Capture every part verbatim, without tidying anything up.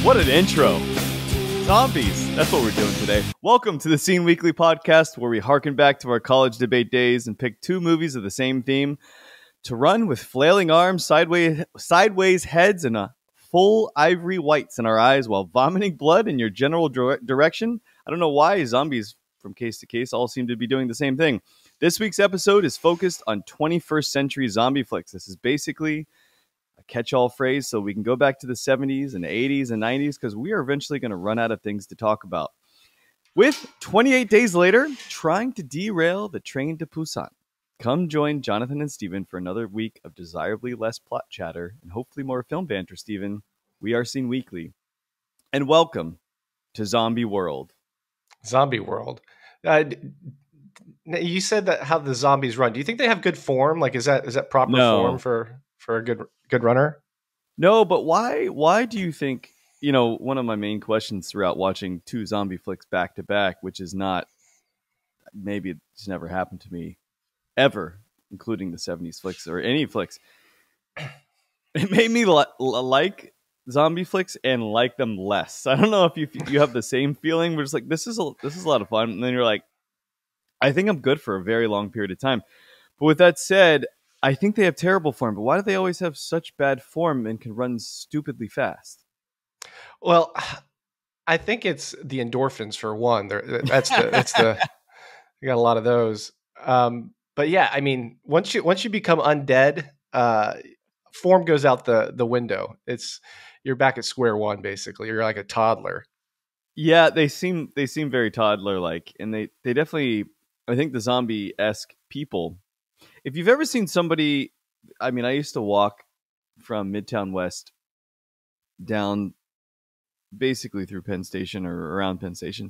What an intro. Zombies. That's what we're doing today. Welcome to the Scene Weekly podcast, where we harken back to our college debate days and pick two movies of the same theme to run with flailing arms, sideways, sideways heads, and a full ivory whites in our eyes while vomiting blood in your general dire- direction. I don't know why zombies from case to case all seem to be doing the same thing. This week's episode is focused on twenty-first century zombie flicks. This is basically a catch-all phrase so we can go back to the seventies and eighties and nineties because we are eventually going to run out of things to talk about. With twenty-eight days later, trying to derail the train to Busan. Come join Jonathan and Steven for another week of desirably less plot chatter and hopefully more film banter, Steven. We are Scene Weekly. And welcome to Zombie World. Zombie World. Uh, you said that how the zombies run. Do you think they have good form? Like, is that is that proper No. form for, for a good good runner? No, but why why do you think, you know, one of my main questions throughout watching two zombie flicks back to back, which is not, maybe it's never happened to me ever, including the seventies flicks or any flicks. It made me li- like zombie flicks and like them less. I don't know if you you have the same feeling. We're just like, this is a, this is a lot of fun, and then you're like, I think I'm good for a very long period of time. But with that said, I think they have terrible form. But why do they always have such bad form and can run stupidly fast? Well, I think it's the endorphins for one. They're, that's the that's the you got a lot of those. Um, but yeah, I mean, once you once you become undead, uh, form goes out the the window. It's you're back at square one basically. You're like a toddler. Yeah, they seem they seem very toddler like, and they they definitely. I think the zombie-esque people. If you've ever seen somebody, I mean, I used to walk from Midtown West down basically through Penn Station or around Penn Station.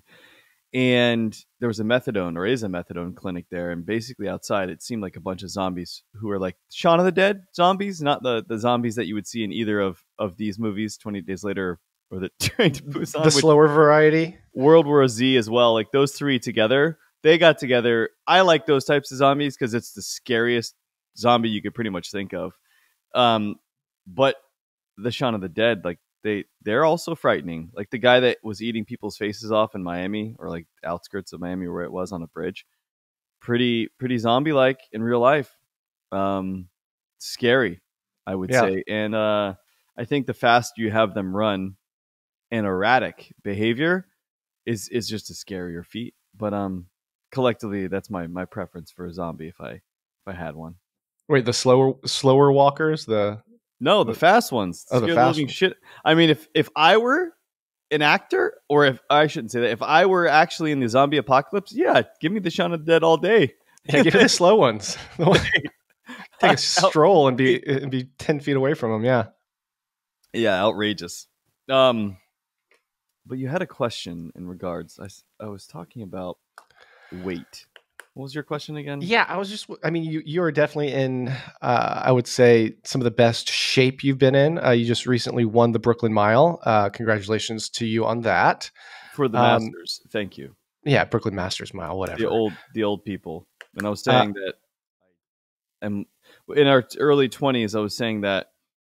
And there was a methadone or is a methadone clinic there. And basically outside, it seemed like a bunch of zombies who were like Shaun of the Dead zombies, not the, the zombies that you would see in either of, of these movies, twenty days later or the Train to Busan. The slower variety. World War Z as well. Like those three together. They got together. I like those types of zombies because it's the scariest zombie you could pretty much think of. Um, but the Shaun of the Dead, like they, they're also frightening. Like the guy that was eating people's faces off in Miami, or like outskirts of Miami, where it was on a bridge. Pretty, pretty zombie-like in real life. Um, scary, I would Yeah. say. And uh, I think the faster you have them run, and erratic behavior is is just a scarier feat. But um. Collectively, that's my, my preference for a zombie if I if I had one. Wait, the slower slower walkers, the no, the fast ones. Oh, the Scare fast living ones. shit. I mean, if if I were an actor, or if I shouldn't say that, if I were actually in the zombie apocalypse, yeah, give me the Shaun of the Dead all day. Yeah, give me the slow ones. Take a stroll and be and be ten feet away from them. Yeah, yeah, outrageous. Um, but you had a question in regards. I I was talking about weight. What was your question again? Yeah, I was just, I mean, you, you are definitely in, uh, I would say, some of the best shape you've been in. Uh, you just recently won the Brooklyn Mile. Uh, congratulations to you on that. For the Um, Masters. Thank you. Yeah, Brooklyn Masters Mile, whatever. The old, the old people. And I was saying uh, that I'm, in our early twenties, I was saying that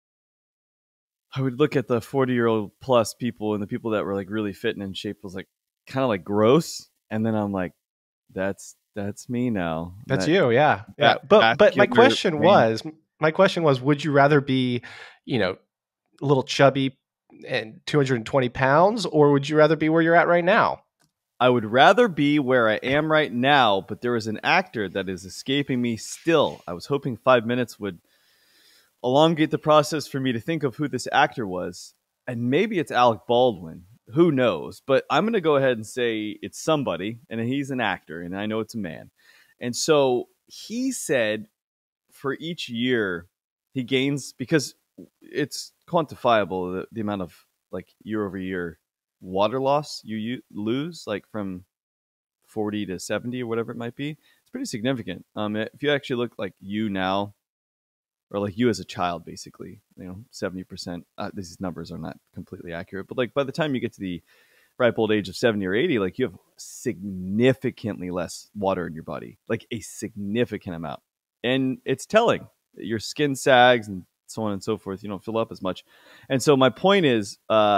I would look at the forty-year-old plus people and the people that were like really fit and in shape was like kind of like gross. And then I'm like, that's that's me now. That's that, you, yeah, yeah. But but my question pain. was, my question was, would you rather be, you know, a little chubby and two hundred twenty pounds, or would you rather be where you're at right now? I would rather be where I am right now, but there is an actor that is escaping me still. I was hoping five minutes would elongate the process for me to think of who this actor was, and maybe it's Alec Baldwin. Who knows? But I'm going to go ahead and say it's somebody, and he's an actor, and I know it's a man. And so he said for each year he gains, because it's quantifiable, the, the amount of like year over year water loss you, you lose, like from forty to seventy or whatever it might be. It's pretty significant. Um, if you actually look like you now, or like you as a child, basically, you know, seventy percent, uh, these numbers are not completely accurate, but like by the time you get to the ripe old age of seventy or eighty, like you have significantly less water in your body, like a significant amount. And it's telling. Your skin sags and so on and so forth. You don't fill up as much. And so my point is, uh,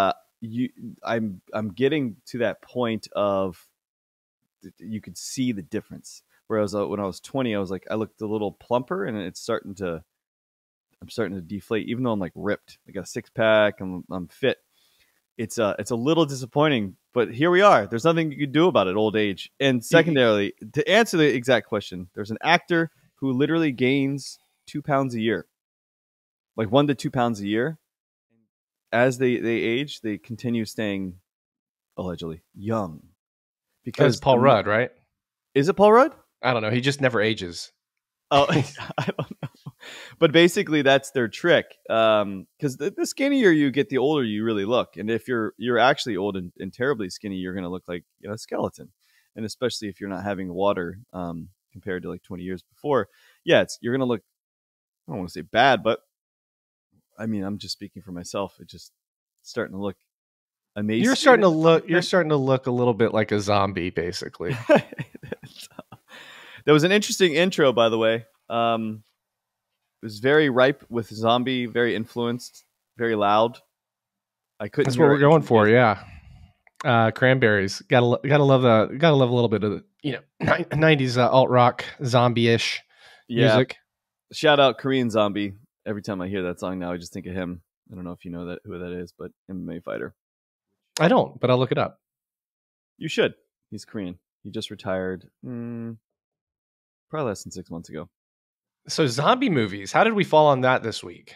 you, I'm I'm getting to that point of you could see the difference. Whereas uh, when I was twenty, I was like, I looked a little plumper, and it's starting to, I'm starting to deflate, even though I'm like ripped. I got a six pack. I'm I'm fit. It's uh it's a little disappointing, but here we are. There's nothing you can do about it, old age. And secondarily, to answer the exact question, there's an actor who literally gains two pounds a year, like one to two pounds a year. As they they age, they continue staying allegedly young That's because Paul the, Rudd, right? is it Paul Rudd? I don't know. He just never ages. Oh, I don't know. But basically, that's their trick. Um, because the, the skinnier you get, the older you really look. And if you're you're actually old and, and terribly skinny, you're going to look like, you know, a skeleton. And especially if you're not having water, um, compared to like twenty years before, yeah, it's you're going to look. I don't want to say bad, but I mean, I'm just speaking for myself. It's just starting to look amazing. You're starting to look. You're starting to look a little bit like a zombie, basically. There was an interesting intro, by the way. Um, it was very ripe with zombie, very influenced, very loud. I couldn't. That's hear what we're going anything. for, yeah. Uh, cranberries. Gotta gotta love the gotta love a little bit of the, you know, nineties uh, alt rock zombie ish Yeah. music. Shout out Korean Zombie. Every time I hear that song now, I just think of him. I don't know if you know that who that is, but M M A fighter. I don't, but I'll look it up. You should. He's Korean. He just retired. Mm, probably less than six months ago. So zombie movies. How did we fall on that this week?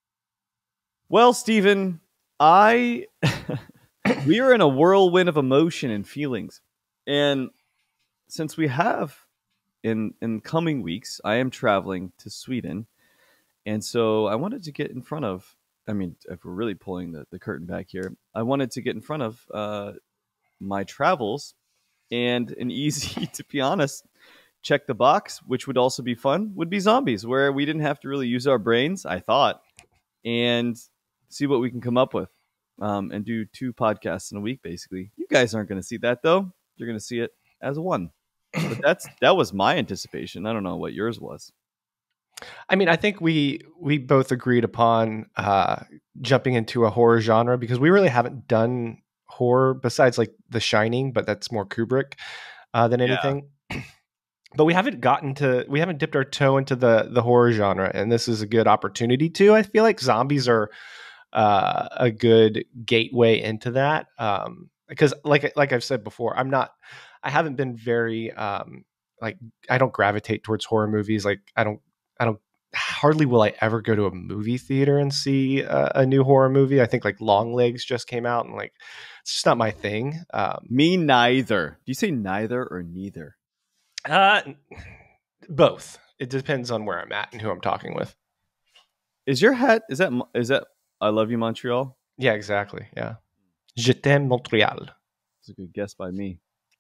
Well, Steven, I we are in a whirlwind of emotion and feelings. And since we have in in coming weeks, I am traveling to Sweden. And so I wanted to get in front of, I mean, if we're really pulling the, the curtain back here, I wanted to get in front of uh, my travels, and an easy, to be honest, check the box, which would also be fun, would be zombies, where we didn't have to really use our brains, I thought, and see what we can come up with, um, and do two podcasts in a week, basically. You guys aren't going to see that, though. You're going to see it as one. But that's that was my anticipation. I don't know what yours was. I mean, I think we we both agreed upon uh, jumping into a horror genre because we really haven't done horror besides like The Shining, but that's more Kubrick uh, than anything. Yeah. But we haven't gotten to we haven't dipped our toe into the the horror genre, and this is a good opportunity to. I feel like zombies are uh, a good gateway into that um, because, like like I've said before, I'm not. I haven't been very um, like I don't gravitate towards horror movies. Like I don't. I don't hardly will I ever go to a movie theater and see a, a new horror movie. I think like Long Legs just came out, and like it's just not my thing. Um, Me neither. Do you say neither or neither? Uh, both. It depends on where I'm at and who I'm talking with. Is your hat? Is that is that I Love You Montreal? Yeah, exactly. Yeah. Je t'aime Montréal. It's a good guess by me.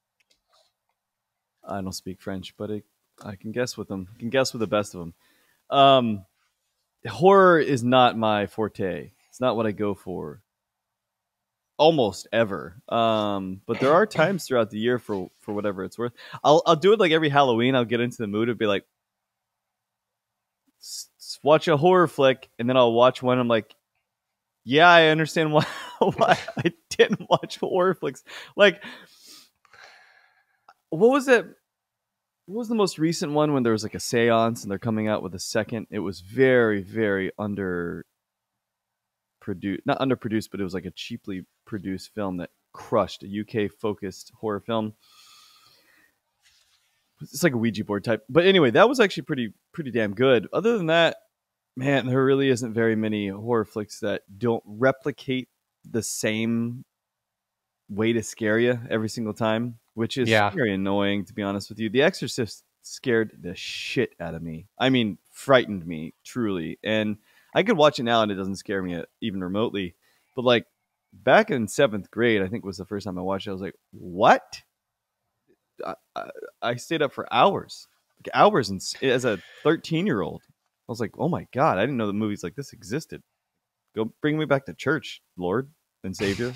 I don't speak French, but it, I can guess with them. I can guess with the best of them. Um, horror is not my forte. It's not what I go for almost ever. Um, but there are times throughout the year for for whatever it's worth. I'll I'll do it like every Halloween. I'll get into the mood and be like, watch a horror flick, and then I'll watch one. I'm like, yeah, I understand why why I didn't watch horror flicks. Like, what was it? What was the most recent one when there was like a seance and they're coming out with a second? It was very, very under produced, not underproduced, but it was like a cheaply produced film that crushed, a U K focused horror film. It's like a Ouija board type. But anyway, that was actually pretty, pretty damn good. Other than that, man, there really isn't very many horror flicks that don't replicate the same way to scare you every single time, which is yeah. very annoying, to be honest with you. The Exorcist scared the shit out of me. I mean, frightened me, truly. And I could watch it now and it doesn't scare me even remotely. But like back in seventh grade, I think was the first time I watched it, I was like, what? I, I, I stayed up for hours, like hours, and as a thirteen-year-old. I was like, oh my God, I didn't know that movies like this existed. Go bring me back to church, Lord and Savior.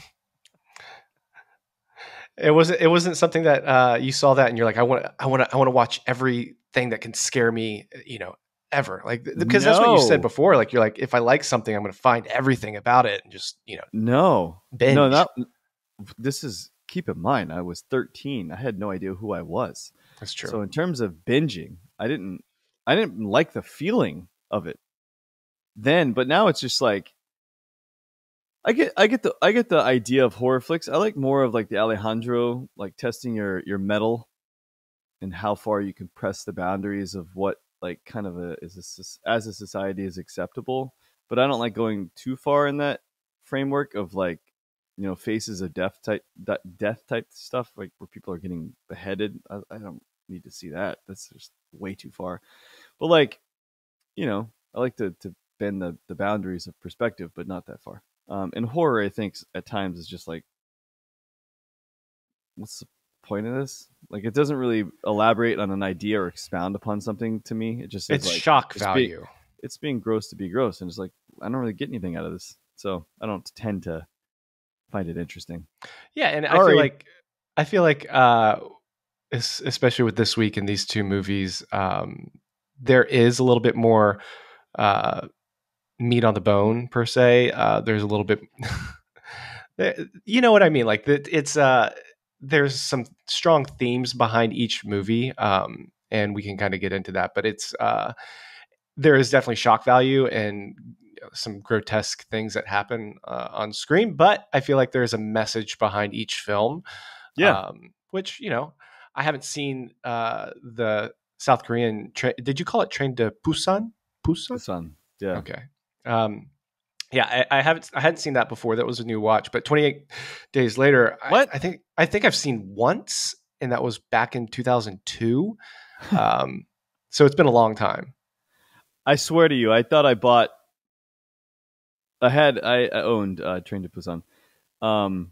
It wasn't. It wasn't something that uh, you saw that and you're like, I want. I want to. I want to watch everything that can scare me. You know, ever. Like because that's what you said No. before. Like you're like, if I like something, I'm going to find everything about it and just you know No. binge. No, not this is keep in mind, I was thirteen. I had no idea who I was. That's true. So in terms of binging, I didn't I didn't like the feeling of it then, but now it's just like I get I get the I get the idea of horror flicks. I like more of like the Alejandro, like testing your your metal and how far you can press the boundaries of what like kind of a is a, as a society is acceptable. But I don't like going too far in that framework of like you know faces of death type death type stuff like where people are getting beheaded. I, I don't need to see that. That's just way too far. But like you know, I like to to bend the the boundaries of perspective, but not that far. Um, and horror, I think, at times is just like, what's the point of this? Like, it doesn't really elaborate on an idea or expound upon something to me. It just is it's like, shock it's value. Being, it's being gross to be gross, and it's like I don't really get anything out of this, so I don't tend to find it interesting. Yeah, and Sorry. I feel like I feel like uh, especially with this week and these two movies, um, there is a little bit more. Uh, meat on the bone per se. Uh, there's a little bit, you know what I mean? Like it's uh, there's some strong themes behind each movie, um, and we can kind of get into that. But it's uh, there is definitely shock value and some grotesque things that happen uh, on screen. But I feel like there's a message behind each film. Yeah, um, which you know I haven't seen uh, the South Korean. Tra- did you call it Train to Busan? Busan. Busan. Yeah. Okay. Um, yeah, I, I haven't I hadn't seen that before. That was a new watch. But twenty-eight Days Later, What? I, I think I think I've seen once, and that was back in two thousand two. Um, so it's been a long time. I swear to you, I thought I bought. I had I, I owned uh, Train to Busan, um,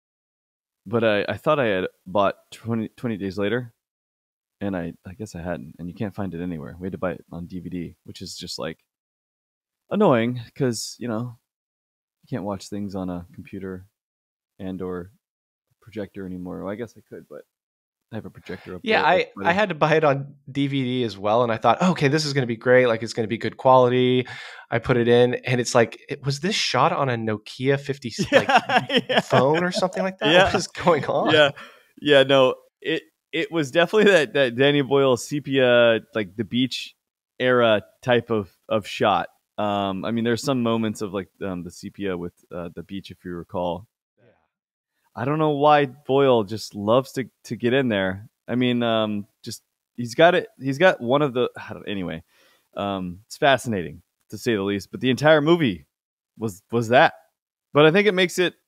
but I, I thought I had bought twenty, twenty Days Later, and I I guess I hadn't, and you can't find it anywhere. We had to buy it on D V D, which is just like annoying because you know you can't watch things on a computer and or projector anymore. Well, I guess I could, but I have a projector up Yeah, there. I, I had to buy it on D V D as well, and I thought, oh, okay, this is going to be great. Like it's going to be good quality. I put it in, and it's like, it, was this shot on a Nokia fifty like yeah. phone or something like that? Yeah. What is going on? Yeah, yeah, no, it it was definitely that that Danny Boyle sepia, like the beach era type of of shot. Um, I mean, there's some moments of like um, the sepia with uh, the beach, if you recall. Yeah. I don't know why Boyle just loves to to get in there. I mean, um, just he's got it. He's got one of the anyway. Um, it's fascinating to say the least. But the entire movie was was that. But I think it makes it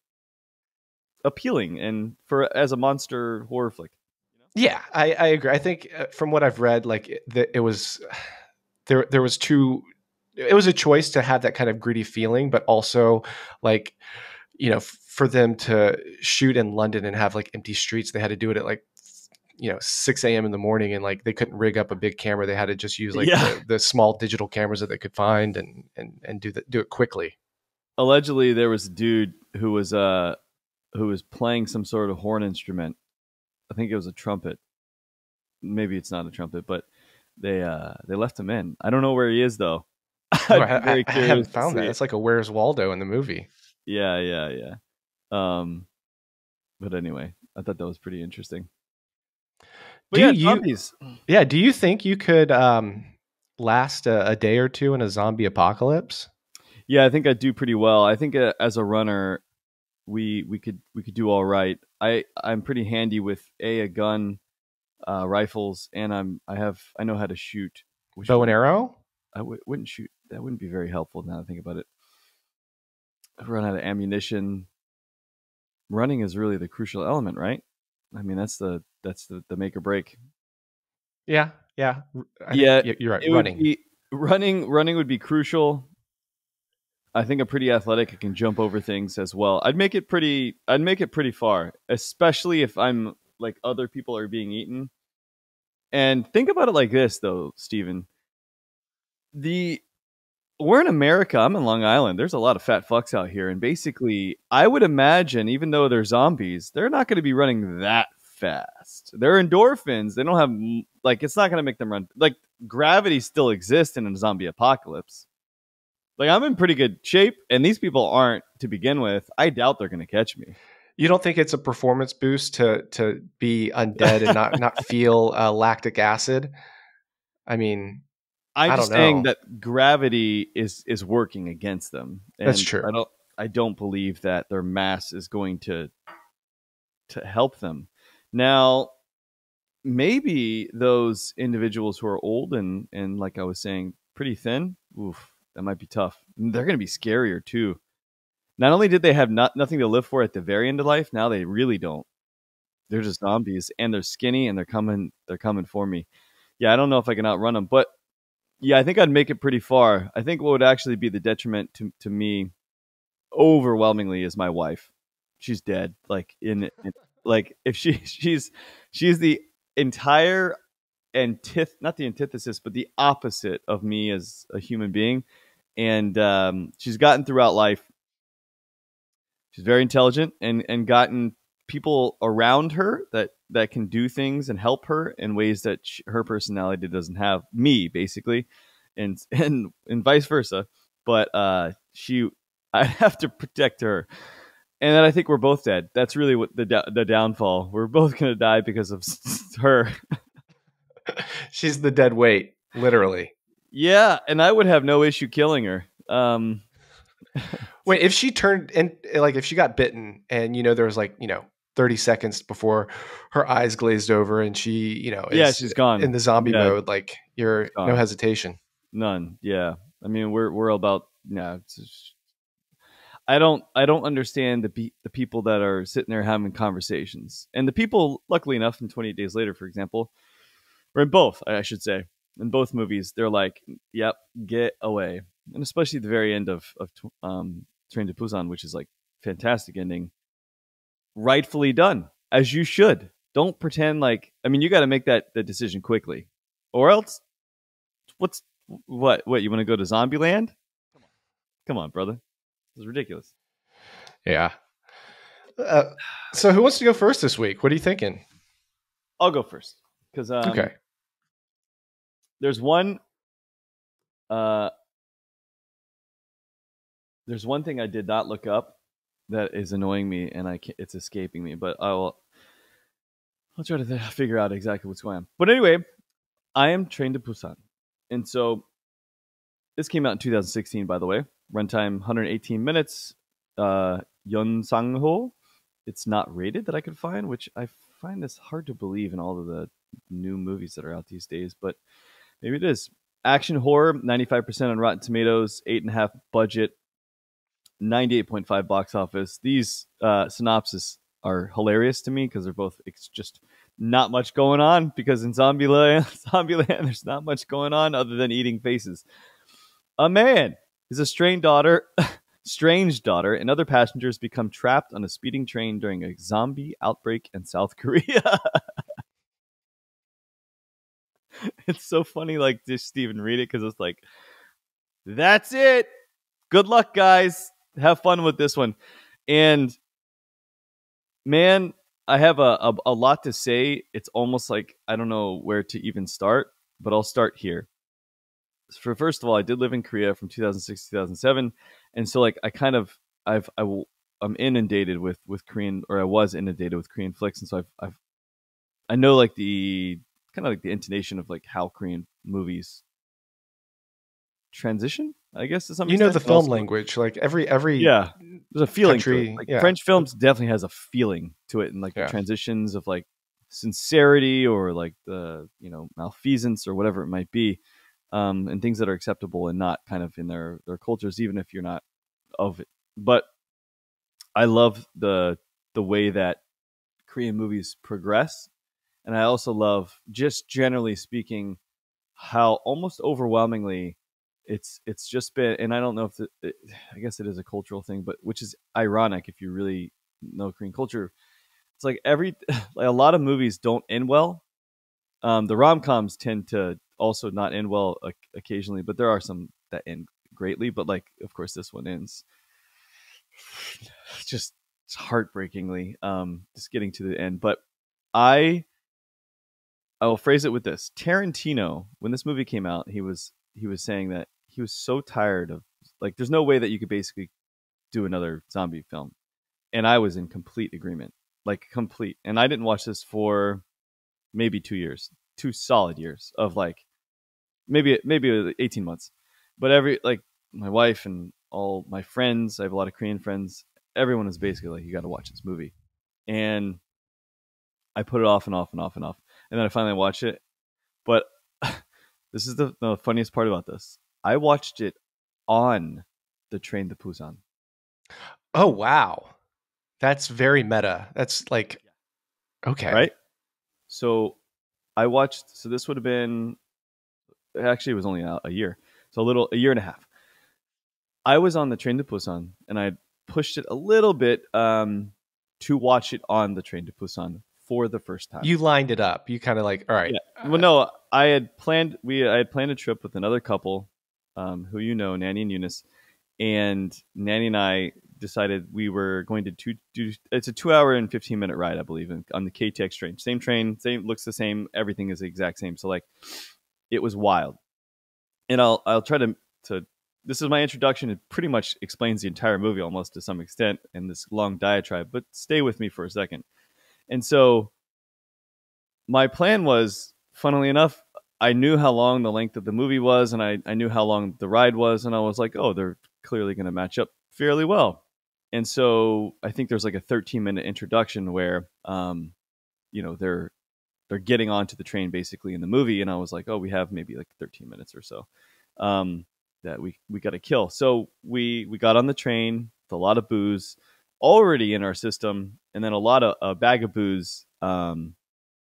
appealing and for as a monster horror flick. Yeah, I, I agree. I think uh, from what I've read, like it, it was there. There was two. It was a choice to have that kind of gritty feeling, but also like, you know, f- for them to shoot in London and have like empty streets, they had to do it at like, you know, six a.m. in the morning, and like they couldn't rig up a big camera. They had to just use like yeah. the, the small digital cameras that they could find and and and do that do it quickly. Allegedly, there was a dude who was uh who was playing some sort of horn instrument. I think it was a trumpet. Maybe it's not a trumpet, but they uh they left him in. I don't know where he is though. Oh, I, I, I haven't found that. It's like a Where's Waldo in the movie. Yeah, yeah, yeah. Um, but anyway, I thought that was pretty interesting. But do yeah, you? zombies. Yeah. Do you think you could um, last a, a day or two in a zombie apocalypse? Yeah, I think I do pretty well. I think uh, as a runner, we we could we could do all right. I I'm pretty handy with a a gun, uh, rifles, and I'm I have I know how to shoot. Bow and arrow. I w- wouldn't shoot. That wouldn't be very helpful now that I think about it. I've run out of ammunition. Running is really the crucial element, right? I mean, that's the that's the, the make or break. Yeah, yeah, I yeah. You're right. Running, be, running, running would be crucial. I think I'm pretty athletic. I can jump over things as well. I'd make it pretty. I'd make it pretty far, especially if I'm like other people are being eaten. And think about it like this, though, Steven. The we're in America. I'm in Long Island. There's a lot of fat fucks out here, and basically, I would imagine, even though they're zombies, they're not going to be running that fast. They're endorphins. They don't have like it's not going to make them run. Like gravity still exists in a zombie apocalypse. Like I'm in pretty good shape, and these people aren't to begin with. I doubt they're going to catch me. You don't think it's a performance boost to to be undead and not not feel uh, lactic acid? I mean, I'm I just don't saying know. that gravity is is working against them, That's and true. I don't I don't believe that their mass is going to to help them. Now, maybe those individuals who are old and and like I was saying, pretty thin. Oof, that might be tough. They're going to be scarier too. Not only did they have not, nothing to live for at the very end of life, now they really don't. They're just zombies, and they're skinny, and they're coming. They're coming for me. Yeah, I don't know if I can outrun them, but yeah, I think I'd make it pretty far. I think what would actually be the detriment to to me, overwhelmingly, is my wife. She's dead. Like in, in like if she she's she's the entire antith not the antithesis, but the opposite of me as a human being, and um, she's gotten throughout life. She's very intelligent and and gotten people around her that that can do things and help her in ways that she, her personality doesn't have. Me, basically, and and and vice versa. But uh, she, I have to protect her, and then I think we're both dead. That's really what the the downfall. We're both gonna die because of her. She's the dead weight, literally. Yeah, and I would have no issue killing her. Um, Wait, if she turned and like if she got bitten and you know there was like, you know, thirty seconds before her eyes glazed over and she, you know, yeah, is she's gone. in the zombie Yeah, mode, like you're no gone. hesitation. None. Yeah, I mean we're we're about yeah. It's just, I don't I don't understand the pe- the people that are sitting there having conversations, and the people, luckily enough, in twenty-eight Days Later, for example, or in both, I should say, in both movies, they're like, "Yep, get away," and especially the very end of of um, Train to Busan, which is like fantastic ending, rightfully done, as you should. Don't pretend like I mean you got to make that the decision quickly, or else what's what what you want to go to Zombieland? Come on, brother, this is ridiculous. Yeah. Uh, so who wants to go first this week? What are you thinking? I'll go first because um, Okay. there's one uh, there's one thing I did not look up that is annoying me, and I can't, it's escaping me. But I will I'll try to th- figure out exactly what's going on. But anyway, I am Trained to Busan, and so this came out in two thousand sixteen, by the way. Runtime one hundred eighteen minutes. Uh, Yun Sang Ho. It's not rated that I could find, which I find this hard to believe in all of the new movies that are out these days, but maybe it is. Action horror, ninety-five percent on Rotten Tomatoes, eight and a half budget, ninety-eight point five box office. These uh, synopses are hilarious to me because they're both it's just not much going on because in Zombieland, Zombieland, there's not much going on other than eating faces. A man, his estranged daughter, strange daughter, and other passengers become trapped on a speeding train during a zombie outbreak in South Korea. It's so funny, like just even read it because it's like, that's it. Good luck, guys. Have fun with this one. And man, I have a, a, a lot to say. It's almost like I don't know where to even start, but I'll start here. For first of all, I did live in Korea from two thousand six to two thousand seven, and so like I kind of I've I will I'm inundated with with Korean, or I was inundated with Korean flicks, and so I've I've I know like the kind of like the intonation of like how Korean movies transition, I guess, to some You know extent. the And film also, language, like every every yeah, there's a feeling to it. country. Like Yeah. French films definitely has a feeling to it, and like the Yeah. transitions of like sincerity or like the you know malfeasance or whatever it might be, um, and things that are acceptable and not kind of in their their cultures, even if you're not of it. But I love the the way that Korean movies progress, and I also love, just generally speaking, how almost overwhelmingly it's it's just been, and I don't know if it, it, I guess it is a cultural thing, but which is ironic if you really know Korean culture. It's like every like a lot of movies don't end well. Um, the rom coms tend to also not end well uh, occasionally, but there are some that end greatly. But like, of course, this one ends just heartbreakingly. Um, just getting to the end, but I I will phrase it with this: Tarantino, when this movie came out, he was he was saying that he was so tired of, like, there's no way that you could basically do another zombie film, and I was in complete agreement, like complete. And I didn't watch this for maybe two years, two solid years of like maybe maybe eighteen months, but every like my wife and all my friends, I have a lot of Korean friends. Everyone is basically like, you got to watch this movie, and I put it off and off and off and off, and then I finally watched it. But this is the, the funniest part about this. I watched it on the train to Busan. Oh wow, that's very meta. That's like okay, right? So I watched. So this would have been actually it was only a, a year, so a little a year and a half. I was on the train to Busan, and I pushed it a little bit um, to watch it on the train to Busan for the first time. You lined it up. You kind of like, all right. Yeah. Well, no, I had planned. We I had planned a trip with another couple, um, who you know, Nanny and Eunice, and Nanny and I decided we were going to do. do it's a two-hour and fifteen-minute ride, I believe, on the K T X train. Same train, same looks the same. Everything is the exact same. So like, it was wild. And I'll I'll try to to. This is my introduction. It pretty much explains the entire movie almost to some extent in this long diatribe. But stay with me for a second. And so my plan was, funnily enough, I knew how long the length of the movie was, and I, I knew how long the ride was, and I was like, oh, they're clearly going to match up fairly well. And so I think there's like a thirteen minute introduction where, um, you know, they're they're getting onto the train basically in the movie, and I was like, oh, we have maybe like thirteen minutes or so um, that we we got to kill. So we we got on the train with a lot of booze already in our system, and then a lot of a bag of booze. Um,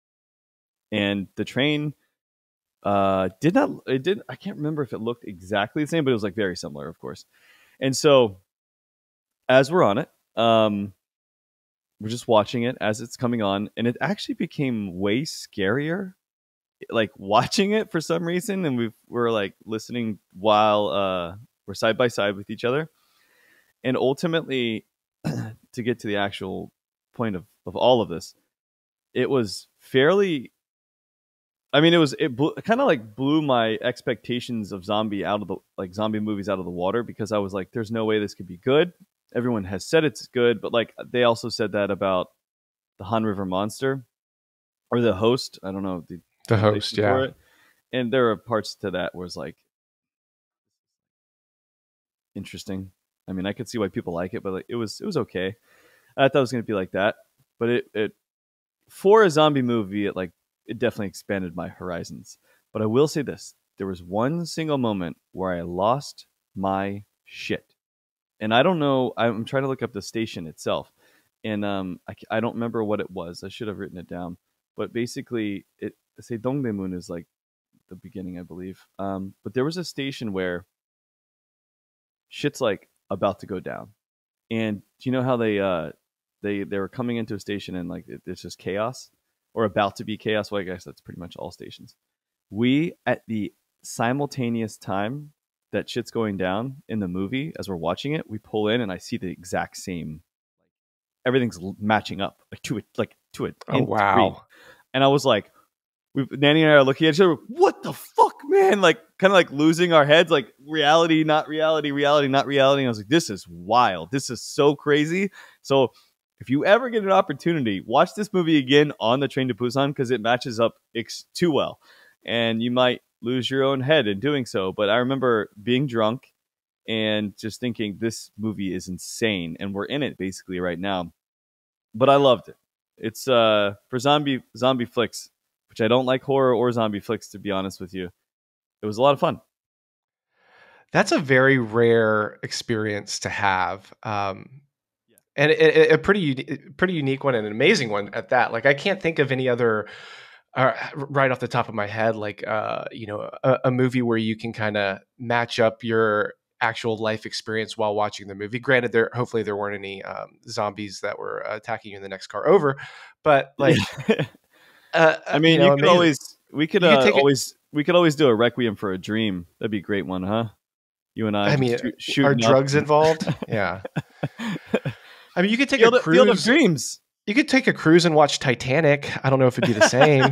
and the train uh, did not. It did. I can't remember if it looked exactly the same, but it was like very similar, of course. And so, as we're on it, um, we're just watching it as it's coming on, and it actually became way scarier. Like watching it for some reason, and we were like listening while uh, we're side by side with each other, and ultimately, to get to the actual point of of all of this, it was fairly. I mean, it was it, it kind of like blew my expectations of zombie out of the like zombie movies out of the water, because I was like, "There's no way this could be good." Everyone has said it's good, but like they also said that about the Han River Monster or the Host. I don't know the the Host, yeah. it. And there are parts to that where it's like interesting. I mean, I could see why people like it, but like it was it was okay. I thought it was going to be like that, but it it for a zombie movie, it like. It definitely expanded my horizons. But I will say this. There was one single moment where I lost my shit. And I don't know. I'm trying to look up the station itself. And um, I, I don't remember what it was. I should have written it down. But basically, it say Dongdaemun is like the beginning, I believe. Um, but there was a station where shit's like about to go down. And do you know how they uh, they they were coming into a station and like it, it's just chaos? Or about to be chaos. Well, I guess that's pretty much all stations. We, at the simultaneous time that shit's going down in the movie, as we're watching it, we pull in and I see the exact same. Everything's matching up, like to it, like to it. Oh wow! And I was like, we, Nanny and I are looking at each other. What the fuck, man? Like, kind of like losing our heads. Like, reality, not reality, reality, not reality. And I was like, this is wild. This is so crazy. So. If you ever get an opportunity, watch this movie again on the train to Busan, because it matches up ex- too well. And you might lose your own head in doing so. But I remember being drunk and just thinking, this movie is insane. And we're in it basically right now. But I loved it. It's uh, for zombie zombie flicks, which I don't like horror or zombie flicks, to be honest with you. It was a lot of fun. That's a very rare experience to have. Um And it, it, a pretty pretty unique one and an amazing one at that. Like I can't think of any other, uh, right off the top of my head, like uh, you know, a, a movie where you can kind of match up your actual life experience while watching the movie. Granted, there hopefully there weren't any um, zombies that were attacking you in the next car over, but like, uh, I mean, you, know, you could amazing. always we could, uh, could always a, we could always do a Requiem for a Dream. That'd be a great one, huh? You and I. I mean, are drugs up. involved? Yeah. I mean, you could take Field a of, cruise. Field of Dreams. You could take a cruise and watch Titanic. I don't know if it'd be the same.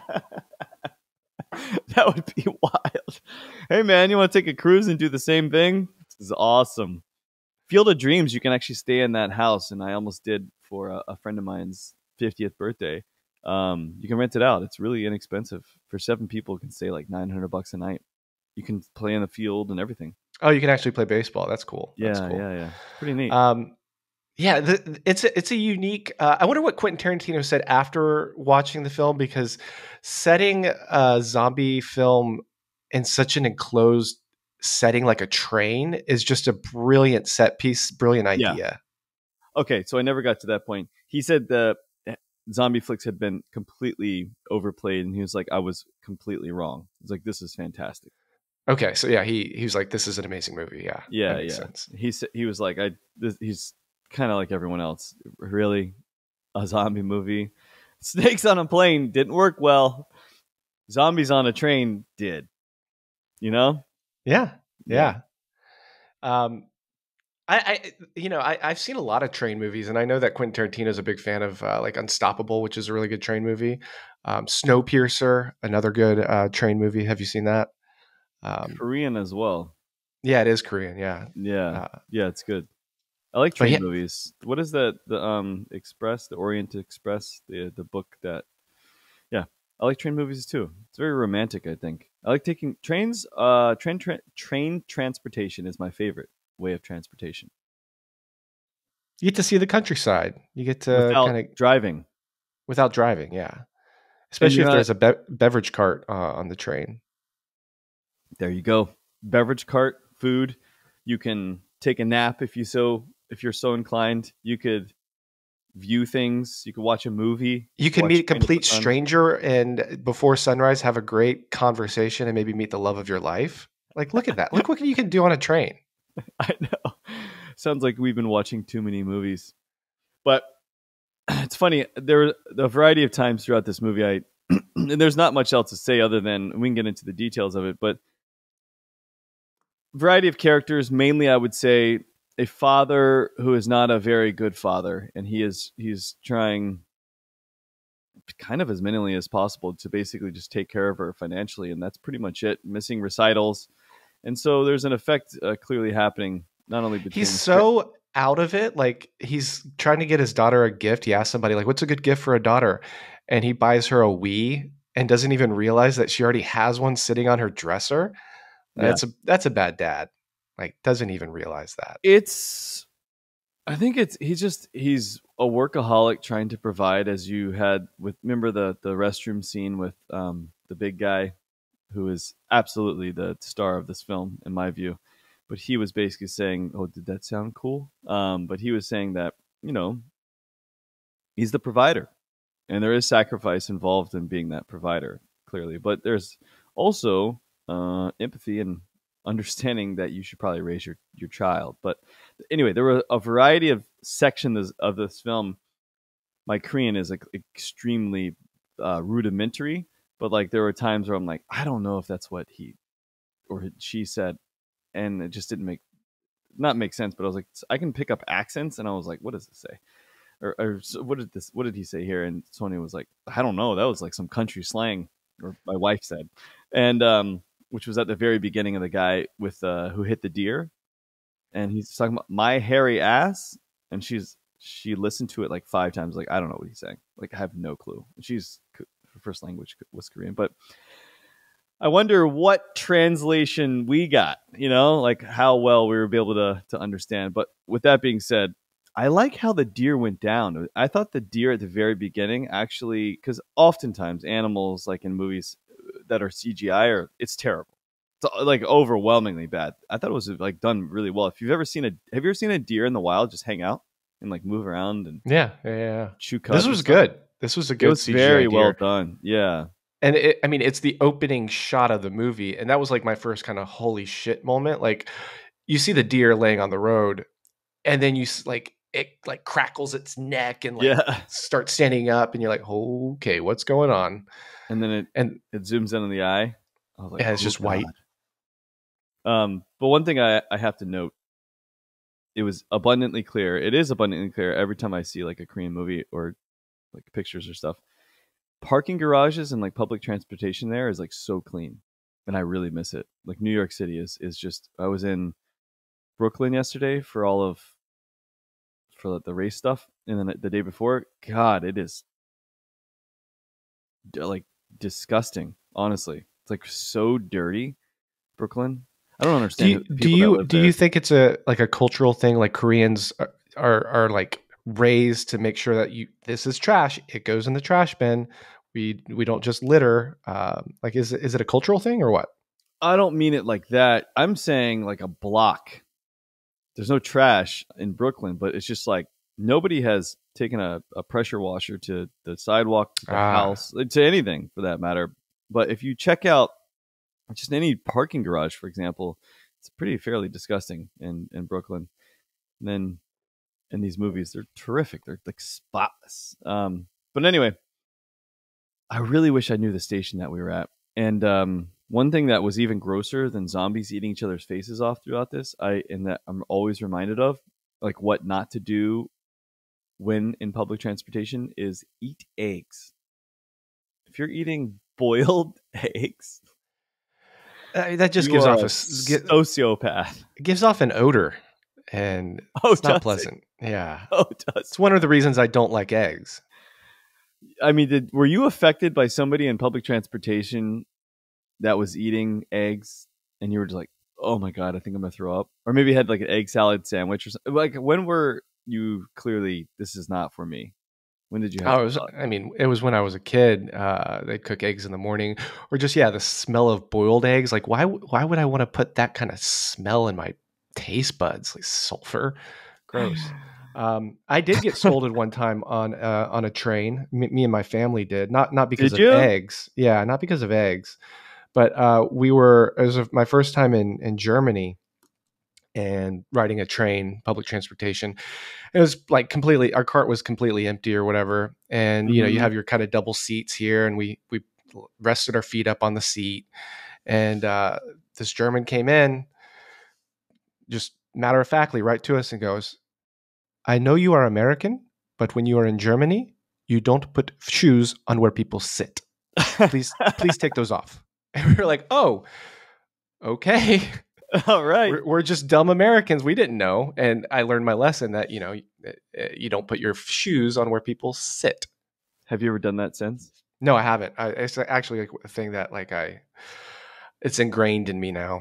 That would be wild. Hey, man, you want to take a cruise and do the same thing? This is awesome. Field of Dreams, you can actually stay in that house, and I almost did for a, a friend of mine's fiftieth birthday. Um, you can rent it out. It's really inexpensive. For seven people, it can stay like nine hundred bucks a night. You can play in the field and everything. Oh, you can actually play baseball. That's cool. That's Yeah, cool. yeah, yeah. Pretty neat. Um, yeah, the, it's a, it's a unique. Uh, I wonder what Quentin Tarantino said after watching the film, because setting a zombie film in such an enclosed setting like a train is just a brilliant set piece, brilliant Yeah. idea. Okay, so I never got to that point. He said the zombie flicks had been completely overplayed, and he was like, I was completely wrong. He's like, this is fantastic. Okay, so yeah, he he was like, this is an amazing movie. Yeah, Yeah, that makes yeah. sense. He said he was like, I. This, he's kind of like everyone else. Really, a zombie movie? Snakes on a plane didn't work well. Zombies on a train did. You know? Yeah, yeah. yeah. Um, I, I, you know, I, I've seen a lot of train movies, and I know that Quentin Tarantino is a big fan of uh, like Unstoppable, which is a really good train movie. Um, Snowpiercer, another good uh, train movie. Have you seen that? Um, Korean as well. Yeah, it is Korean. Yeah, yeah, uh, yeah, it's good. I like train yeah. movies. What is that? The um Express, the Orient Express, the the book that. Yeah, I like train movies too. It's very romantic. I think I like taking trains. Uh, train tra- train transportation is my favorite way of transportation. You get to see the countryside. You get to kind of driving without driving. Yeah, especially if not, there's a be- beverage cart uh, on the train. There you go. Beverage cart, food. You can take a nap if you so if you're so inclined. You could view things. You could watch a movie. You can meet a complete stranger and before sunrise have a great conversation and maybe meet the love of your life. Like, look at that. Look what you can do on a train. I know. Sounds like we've been watching too many movies. But it's funny. There were a variety of times throughout this movie. I and there's not much else to say other than we can get into the details of it. But variety of characters. Mainly, I would say a father who is not a very good father, and he is he's trying kind of as minimally as possible to basically just take care of her financially, and that's pretty much it. Missing recitals, and so there's an effect uh, clearly happening. Not only between he's so out of it, like he's trying to get his daughter a gift. He asks somebody like, "What's a good gift for a daughter?" And he buys her a Wii and doesn't even realize that she already has one sitting on her dresser. Yeah. That's a that's a bad dad. Like, doesn't even realize that. It's, I think it's he's just he's a workaholic trying to provide, as you had with remember the the restroom scene with um the big guy who is absolutely the star of this film in my view. But he was basically saying, "Oh, did that sound cool?" Um, but he was saying that, you know, he's the provider, and there is sacrifice involved in being that provider, clearly. But there's also uh, empathy and understanding that you should probably raise your, your child. But anyway, there were a variety of sections of this film. My Korean is like extremely uh, rudimentary, but like there were times where I'm like, I don't know if that's what he or she said, and it just didn't make not make sense. But I was like, I can pick up accents, and I was like, what does it say? Or, or what did this? What did he say here? And Sonia was like, I don't know. That was like some country slang, or my wife said, and um, which was at the very beginning of the guy with uh, who hit the deer, and he's talking about my hairy ass, and she's she listened to it like five times, like I don't know what he's saying, like I have no clue. She's her first language was Korean, but I wonder what translation we got, you know, like how well we were able to to understand. But with that being said, I like how the deer went down. I thought the deer at the very beginning actually, because oftentimes animals, like in movies that are C G I, are it's terrible. It's like overwhelmingly bad. I thought it was like done really well. If you've ever seen a, have you ever seen a deer in the wild just hang out and like move around and yeah, yeah, yeah. chew cud? This was good. This was a good it was C G I very deer. well done. Yeah. And it, I mean, it's the opening shot of the movie, and that was like my first kind of holy shit moment. Like, you see the deer laying on the road, and then you like it like crackles its neck and like yeah. starts standing up, and you're like, okay, what's going on? And then it and it zooms in on the eye. I was like, yeah, it's oh, just God. white. Um, but one thing I, I have to note, it was abundantly clear. It is abundantly clear every time I see like a Korean movie or like pictures or stuff. Parking garages and like public transportation there is like so clean, and I really miss it. Like New York City is is just. I was in Brooklyn yesterday for all of for the race stuff, and then the day before, God, it is like disgusting. Honestly, it's like so dirty, Brooklyn. I don't Do understand you who, the do people that you live do you there. think it's a like a cultural thing? Like Koreans are are, are like raised to make sure that you this is trash. It goes in the trash bin. We we don't just litter. Um, like is it- is it a cultural thing or what? I don't mean it like that. I'm saying like a block. There's no trash in Brooklyn, but it's just like nobody has taken a, a pressure washer to the sidewalk, to the Ah, house, to anything for that matter. But if you check out just any parking garage, for example, it's pretty fairly disgusting in, in Brooklyn. And then in these movies, they're terrific. They're like spotless. Um, but anyway, I really wish I knew the station that we were at. And um, one thing that was even grosser than zombies eating each other's faces off throughout this, I and that I'm always reminded of, like what not to do when in public transportation is eat eggs. If you're eating boiled eggs, Uh, that just you gives are off a a s- gi- sociopath. gives off an odor, and Oh, it's not does it? pleasant. Yeah, Oh, does it's one of the reasons I don't like eggs. I mean, did were you affected by somebody in public transportation that was eating eggs, and you were just like, "Oh my god, I think I'm gonna throw up," or maybe you had like an egg salad sandwich or something? Like, when were you clearly this is not for me? When did you have Oh, the it was, thought? I mean, it was when I was a kid. Uh, they'd cook eggs in the morning, or just yeah, the smell of boiled eggs. Like, why? w- Why would I want to put that kind of smell in my taste buds? Like sulfur, gross. Um, I did get scolded one time on uh, on a train. Me, me and my family did not not because Did of you? eggs. Yeah, not because of eggs, but uh, we were. It was my first time in in Germany and riding a train, public transportation. It was like completely, our cart was completely empty or whatever. And, you know, you Hmm. have your kind of double seats here, and we, we rested our feet up on the seat. And uh, this German came in, just matter of factly, right to us and goes, I know you are American, but when you are in Germany, you don't put shoes on where people sit. Please, please take those off. And we were like, oh, okay. All right. We're, we're just dumb Americans. We didn't know. And I learned my lesson that, you know, you don't put your shoes on where people sit. Have you ever done that since? No, I haven't. I, it's actually like a thing that like I, it's ingrained in me now.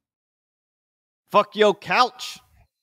Fuck your couch.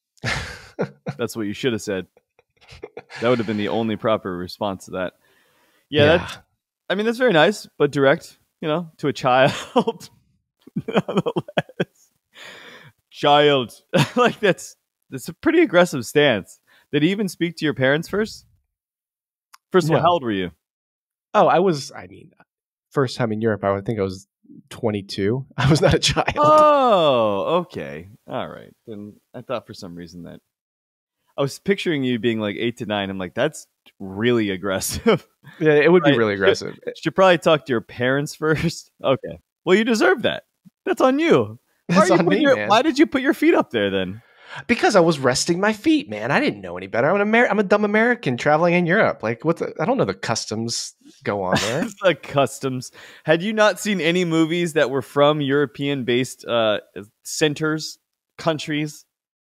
That's what you should have said. That would have been the only proper response to that. Yeah, Yeah. that's. I mean, that's very nice, but direct. You know, to a child. Nonetheless, child. Like that's that's a pretty aggressive stance. Did he even speak to your parents first? First of all, how No. old were you? Oh, I was, I mean, first time in Europe, I would think I was twenty-two. I was not a child. Oh, okay. All right. Then I thought for some reason that I was picturing you being like eight to nine. I'm like, that's really aggressive. Yeah, it would be Right. really Should, aggressive. should probably talk to your parents first. Okay. Well, you deserve that. That's on you. Why are That's you on putting me, your? man. Why did you put your feet up there then? Because I was resting my feet, man. I didn't know any better. I'm an Amer- I'm a dumb American traveling in Europe. Like, what the? I don't know the customs go on there. It's like customs. Had you not seen any movies that were from European-based uh, centers, countries?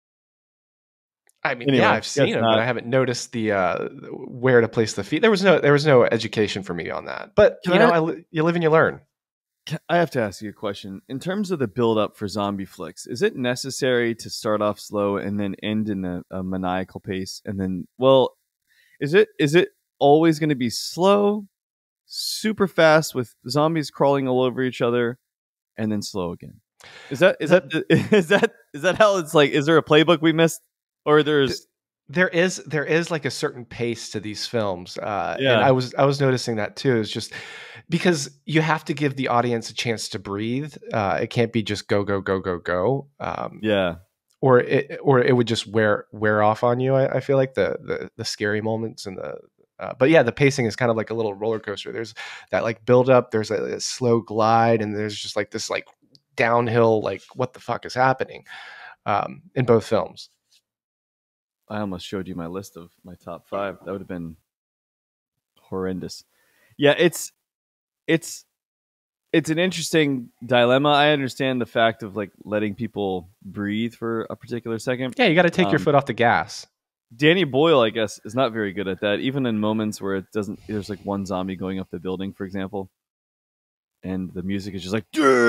I mean, yeah, Anyway, I've guess seen them, but not. I haven't noticed the uh, where to place the feet. There was no there was no education for me on that. But Can you know, I? I, li- you live and you learn. I have to ask you a question. In terms of the build-up for zombie flicks, is it necessary to start off slow and then end in a, a maniacal pace? And then, well, is it is it always going to be slow, super fast with zombies crawling all over each other, and then slow again? Is that is that The, is that is that how it's like? Is there a playbook we missed, or the, there's there is there is like a certain pace to these films, uh, and yeah I was I was noticing that too. It's just because you have to give the audience a chance to breathe. Uh, it can't be just go go go go go. Um, yeah or it or it would just wear wear off on you. I, I feel like the the the scary moments and the uh, but yeah, the pacing is kind of like a little roller coaster. There's that like build up, there's a, a slow glide, and there's just like this like downhill like what the fuck is happening um, in both films. I almost showed you my list of my top five. That would have been horrendous. Yeah, it's it's it's an interesting dilemma. I understand the fact of like letting people breathe for a particular second. Yeah, you got to take your Um, foot off the gas. Danny Boyle, I guess, is not very good at that. Even in moments where it doesn't, there's like one zombie going up the building, for example, and the music is just like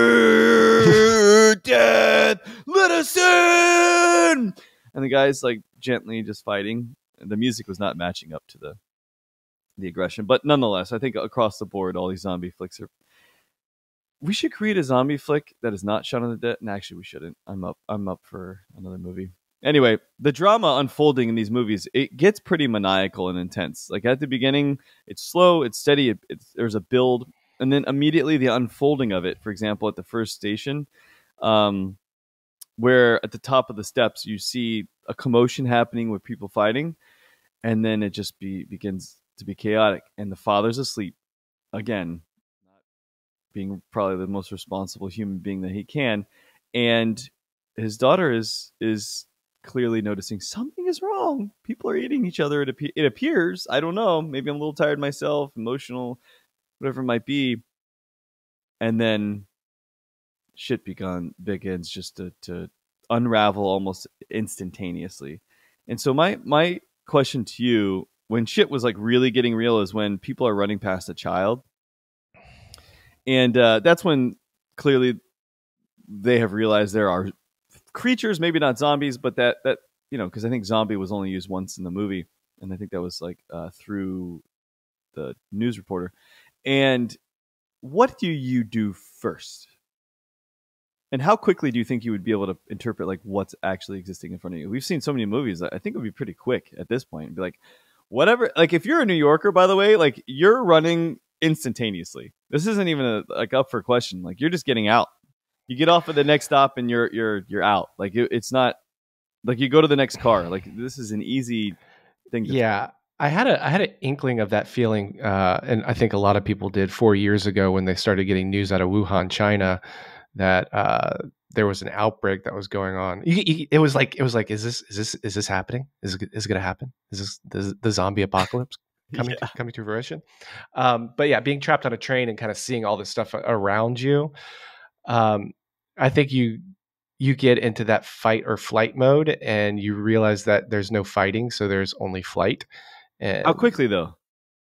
death, let us in, and the guy's like gently just fighting. And the music was not matching up to the the aggression, but nonetheless, I think across the board, all these zombie flicks are. We should create a zombie flick that is not Shaun of the Dead. And actually, we shouldn't. I'm up. I'm up for another movie. Anyway, the drama unfolding in these movies, it gets pretty maniacal and intense. Like at the beginning, it's slow, it's steady, it, it's, there's a build, and then immediately the unfolding of it. For example, at the first station, um, where at the top of the steps you see a commotion happening with people fighting, and then it just be, begins to be chaotic, and the father's asleep again, being probably the most responsible human being that he can, and his daughter is is clearly noticing something is wrong. People are eating each other. It, appe- it appears. I don't know. Maybe I'm a little tired myself, emotional, whatever it might be. And then shit begun begins just to, to unravel almost instantaneously. And so my my question to you, when shit was like really getting real, is when people are running past a child. And uh, that's when clearly they have realized there are creatures, maybe not zombies, but that, that you know, because I think zombie was only used once in the movie. And I think that was like uh, through the news reporter. And what do you do first? And how quickly do you think you would be able to interpret like what's actually existing in front of you? We've seen so many movies that I think it would be pretty quick at this point. Be like, whatever. Like if you're a New Yorker, by the way, like you're running instantaneously. This isn't even a, like up for question. Like you're just getting out. You get off at the next stop and you're you're you're out. Like it, it's not like you go to the next car. Like this is an easy thing to. Yeah, I had a I had an inkling of that feeling, uh, and I think a lot of people did four years ago when they started getting news out of Wuhan, China, that uh, there was an outbreak that was going on. You, you, it was like it was like, is this is this is this happening? Is it, is it going to happen? Is this the, the zombie apocalypse coming Yeah. to, coming to fruition? Um, but yeah, being trapped on a train and kind of seeing all this stuff around you, um, I think you you get into that fight or flight mode, and you realize that there's no fighting, so there's only flight. And How quickly though?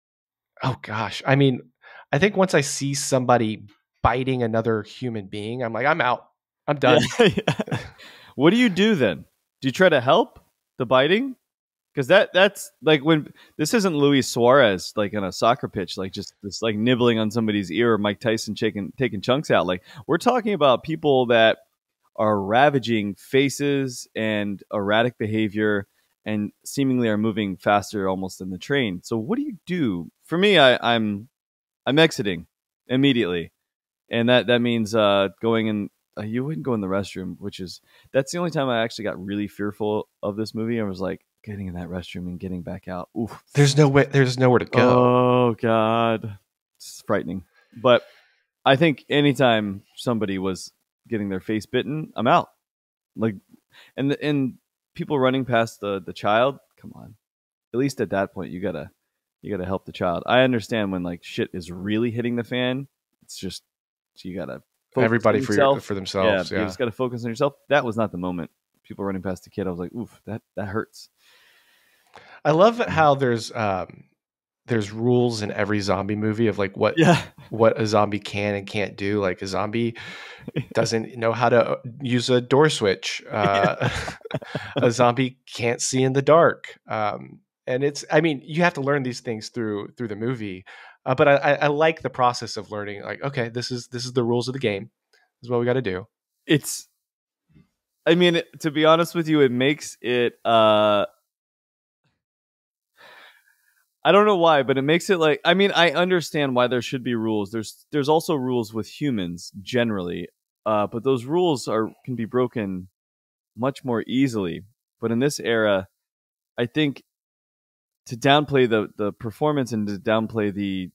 oh gosh, I mean, I think once I see somebody biting another human being, I'm like, I'm out. I'm done. Yeah, yeah. What do you do then? Do you try to help the biting? Because that that's like when this isn't Luis Suarez like on a soccer pitch, like just this like nibbling on somebody's ear, or Mike Tyson taking taking chunks out. Like we're talking about people that are ravaging faces and erratic behavior and seemingly are moving faster almost than the train. So what do you do? For me, I, I'm I'm exiting immediately, and that that means uh, going in. Uh, you wouldn't go in the restroom, which is that's the only time I actually got really fearful of this movie. I was like getting in that restroom and getting back out. Oof. There's no way. There's nowhere to go. Oh God, it's frightening. But I think anytime somebody was getting their face bitten, I'm out. Like, and and people running past the the child. Come on, at least at that point, you gotta you gotta help the child. I understand when like shit is really hitting the fan. It's just you gotta focus Everybody on for yourself. your, for themselves. Yeah, Yeah, you just gotta focus on yourself. That was not the moment. People running past the kid, I was like, oof, that that hurts. I love how there's um, there's rules in every zombie movie of like what Yeah, what a zombie can and can't do. Like a zombie doesn't know how to use a door switch. Uh, a zombie can't see in the dark. Um, and it's, I mean, you have to learn these things through through the movie. Uh, but I, I, I like the process of learning. Like, okay, this is this is the rules of the game. This is what we got to do. it's. I mean, to be honest with you, it makes it. uh I don't know why, but it makes it like I mean, I understand why there should be rules. There's there's also rules with humans generally. Uh, but those rules are can be broken much more easily. But in this era, I think to downplay the the performance and to downplay the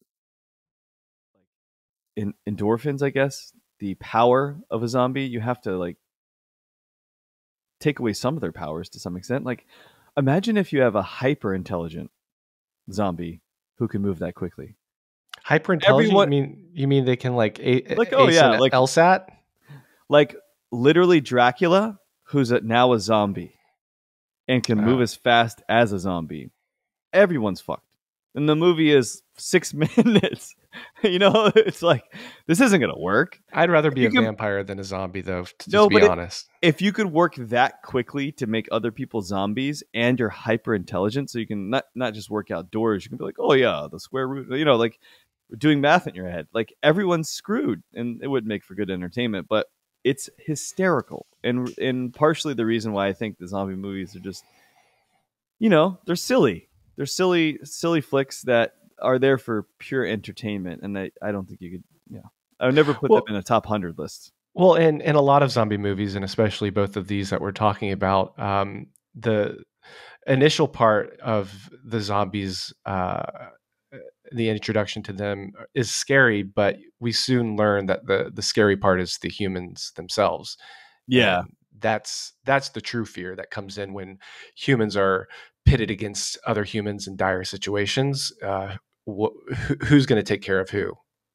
in, endorphins, I guess, the power of a zombie, you have to like take away some of their powers to some extent. Like imagine if you have a hyper intelligent zombie who can move that quickly. Hyper intelligent? You Everyone, mean you mean they can like a- like, oh ace yeah, an like LSAT? like literally Dracula, who's a, now a zombie and can move Uh, as fast as a zombie. Everyone's fucked. And the movie is six minutes. You know, it's like this isn't gonna work. I'd rather If be you a can, vampire than a zombie, though. To no, just be but it, honest. if you could work that quickly to make other people zombies and you're hyper intelligent, so you can not not just work outdoors, you can be like, oh yeah, the square root, you know, like doing math in your head. Like everyone's screwed, and it would make for good entertainment. But it's hysterical, and and partially the reason why I think the zombie movies are just, you know, they're silly. They're silly, silly flicks that are there for pure entertainment, and I, I don't think you could, yeah, I would never put Well, them in a top hundred list. well, and in a lot of zombie movies, and especially both of these that we're talking about, um, the initial part of the zombies, uh, the introduction to them is scary, but we soon learn that the the scary part is the humans themselves, Yeah, and that's that's the true fear that comes in when humans are pitted against other humans in dire situations. Uh, wh- who's going to take care of who?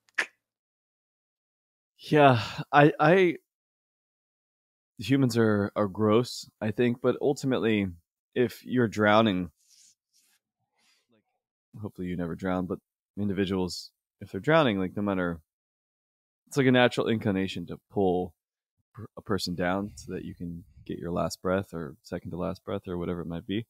yeah. I, I humans are are gross, I think, but ultimately, if you're drowning, like hopefully you never drown, but individuals, if they're drowning, like no matter, it's like a natural inclination to pull a person down so that you can get your last breath or second to last breath or whatever it might be.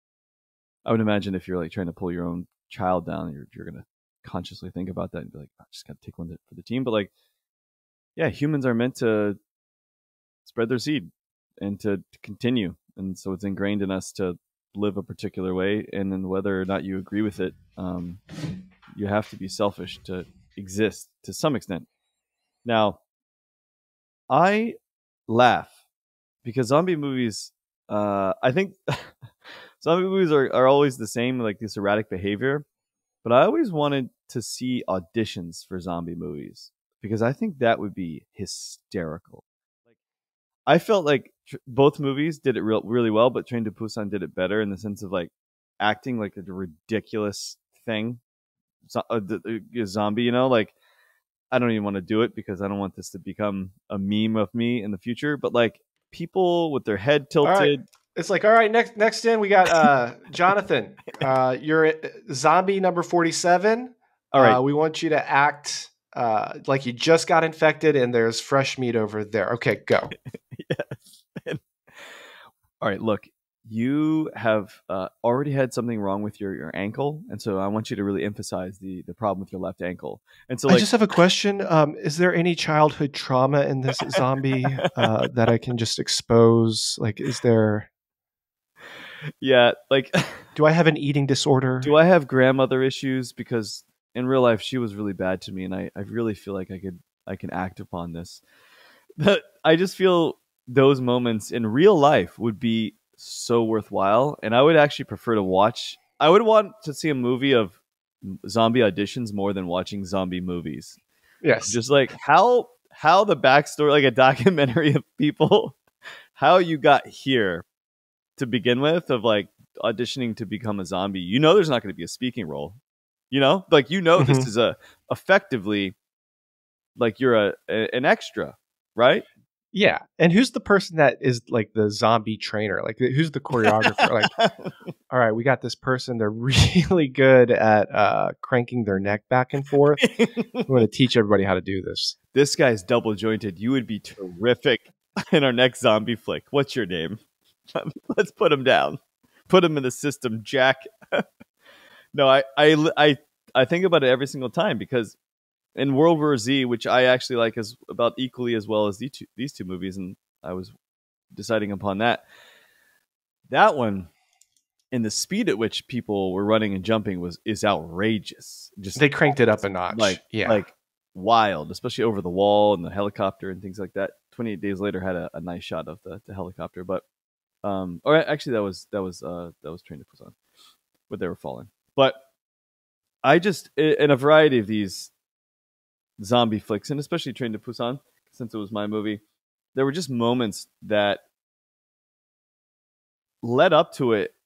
I would imagine if you're like trying to pull your own child down, you're you're gonna consciously think about that and be like, I just gotta take one for the team. But like, yeah, humans are meant to spread their seed and to, to continue, and so it's ingrained in us to live a particular way. And then whether or not you agree with it, um, you have to be selfish to exist to some extent. Now, I laugh because zombie movies, uh, I think zombie movies are, are always the same, like this erratic behavior. But I always wanted to see auditions for zombie movies because I think that would be hysterical. Like I felt like tr- both movies did it real, really well, but Train to Busan did it better in the sense of like acting like a ridiculous thing, zo- a, a, a zombie. You know, like I don't even want to do it because I don't want this to become a meme of me in the future. But like people with their head All right. tilted. It's like, all right, next next in we got uh Jonathan. Uh you're uh, zombie number forty-seven. All right, Uh we want you to act uh like you just got infected and there's fresh meat over there. Okay, go. yes. All right, look, you have uh, already had something wrong with your, your ankle, and so I want you to really emphasize the the problem with your left ankle. And so, I like, just have a question. Um, is there any childhood trauma in this zombie uh, that I can just expose? Like, is there? yeah, like, Do I have an eating disorder? do I have grandmother issues? Because in real life, she was really bad to me, and I, I really feel like I could I can act upon this. But I just feel those moments in real life would be so worthwhile, and I would actually prefer to watch. I would want to see a movie of zombie auditions more than watching zombie movies. Yes. Just like how how the backstory, like a documentary of people, how you got here to begin with, of like auditioning to become a zombie. You know, there's not going to be a speaking role. You know, like you know, this Hmm. is a effectively like you're a, a an extra, right? Yeah. And who's the person that is like the zombie trainer? Like, who's the choreographer? Like, all right, we got this person. They're really good at uh, cranking their neck back and forth. We want to teach everybody how to do this. This guy's double jointed. You would be terrific in our next zombie flick. What's your name? Let's put him down. Put him in the system, Jack. No, I, I, I, I think about it every single time because in World War Z, which I actually like as about equally as well as these two, these two movies, and I was deciding upon that. That one and the speed at which people were running and jumping was is outrageous. Just They cranked it up a notch. like Yeah. like wild, especially over the wall and the helicopter and things like that. twenty-eight Days Later had a, a nice shot of the, the helicopter, but um, or actually that was that was uh that was Train to Busan, where they were falling. But I just in a variety of these zombie flicks, and especially Train to Busan, since it was my movie, there were just moments that led up to it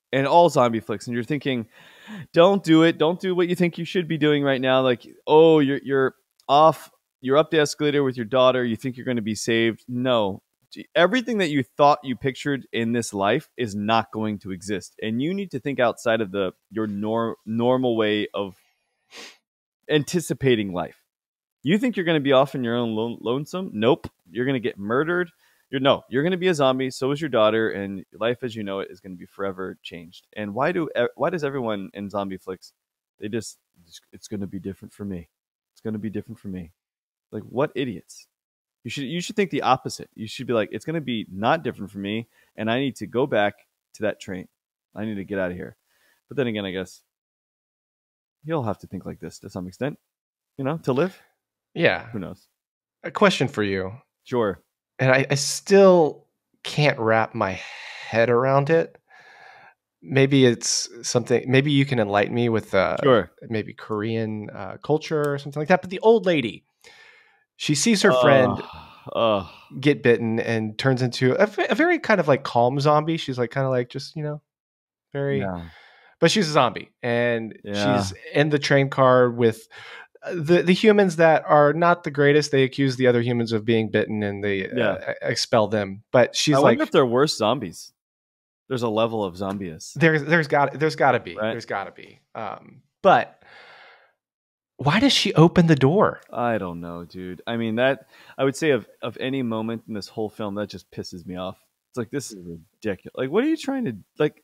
and all zombie flicks, and you're thinking, don't do it. Don't do what you think you should be doing right now. Like, oh, you're you're off. You're up the escalator with your daughter. You think you're going to be saved. No. Everything that you thought you pictured in this life is not going to exist. And you need to think outside of the your nor- normal way of anticipating life. You think you're going to be off in your own lo- lonesome? Nope. You're going to get murdered. You're no, you're going to be a zombie. So is your daughter, and life as you know it is going to be forever changed. And why do why does everyone in zombie flicks? They just it's going to be different for me. It's going to be different for me. Like, what idiots? You should you should think the opposite. You should be like, it's going to be not different for me, and I need to go back to that train. I need to get out of here. But then again, I guess you'll have to think like this to some extent. You know, to live. Yeah. Who knows? A question for you. Sure. And I, I still can't wrap my head around it. Maybe it's something, maybe you can enlighten me with uh, Sure. maybe Korean uh, culture or something like that. But the old lady, she sees her Uh, friend uh, get bitten and turns into a, a very kind of like calm zombie. She's like kind of like just, you know, very, yeah. but she's a zombie. And Yeah. she's in the train car with the the humans that are not the greatest. They accuse the other humans of being bitten and they Yeah. uh, expel them. But she's I like, wonder if they're worse zombies. There's a level of zombies, there's there's got there's got to be right? there's got to be. Um, but why does she open the door? I don't know, dude. I mean, that I would say of of any moment in this whole film, that just pisses me off. It's like, this is ridiculous. Like, what are you trying to like?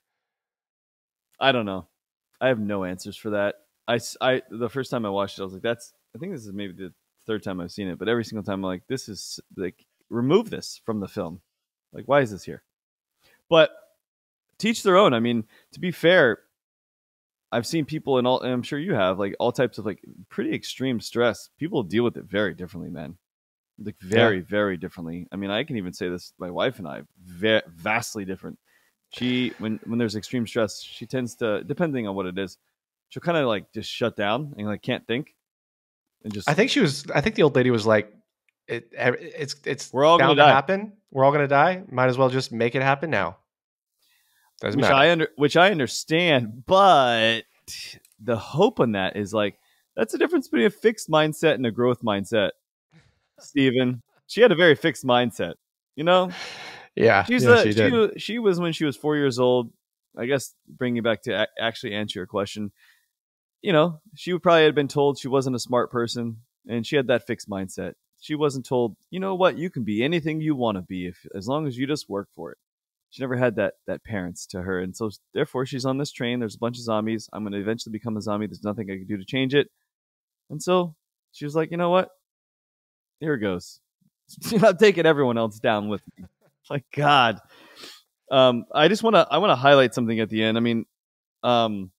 I don't know. I have no answers for that. I, s- I- the first time I watched it, I was like, that's. I think this is maybe the third time I've seen it, but every single time I'm like, this is like, remove this from the film. Like, why is this here? But teach their own. I mean, to be fair, I've seen people in all, and I'm sure you have, like all types of like pretty extreme stress. People deal with it very differently, man. Like very, Yeah. very differently. I mean, I can even say this. My wife and I, va- vastly different. She, when when there's extreme stress, she tends to, depending on what it is, she'll kind of like just shut down and like can't think and I just, think she was. I think the old lady was like, it, it's it's we're all gonna bound to die. happen. We're all gonna die. Might as well just make it happen now. Doesn't Which matter. I under, which I understand, but the hope on that is like, that's the difference between a fixed mindset and a growth mindset. Steven, she had a very fixed mindset. You know, Yeah, she's yeah, a she she did. was she was when she was four years old. I guess bringing you back to a- actually answer your question, you know, she would probably had been told she wasn't a smart person, and she had that fixed mindset. She wasn't told, you know what, you can be anything you want to be if as long as you just work for it. She never had that that parents to her, and so therefore she's on this train. There's a bunch of zombies. I'm going to eventually become a zombie. There's nothing I can do to change it, and so she was like, you know what, here it goes. I'm taking everyone else down with me. Like, God. Um, I just want to I want to highlight something at the end. I mean, um,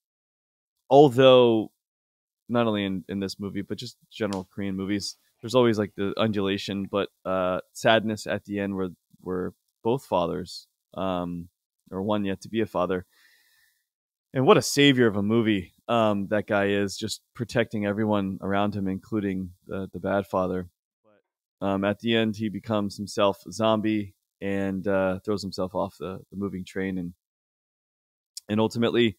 although not only in, in this movie but just general Korean movies, there's always like the undulation, but uh, sadness at the end where where both fathers, um, or one yet to be a father, and what a savior of a movie um, that guy is, just protecting everyone around him, including the the bad father. But um, at the end, he becomes himself a zombie and uh, throws himself off the, the moving train, and and ultimately,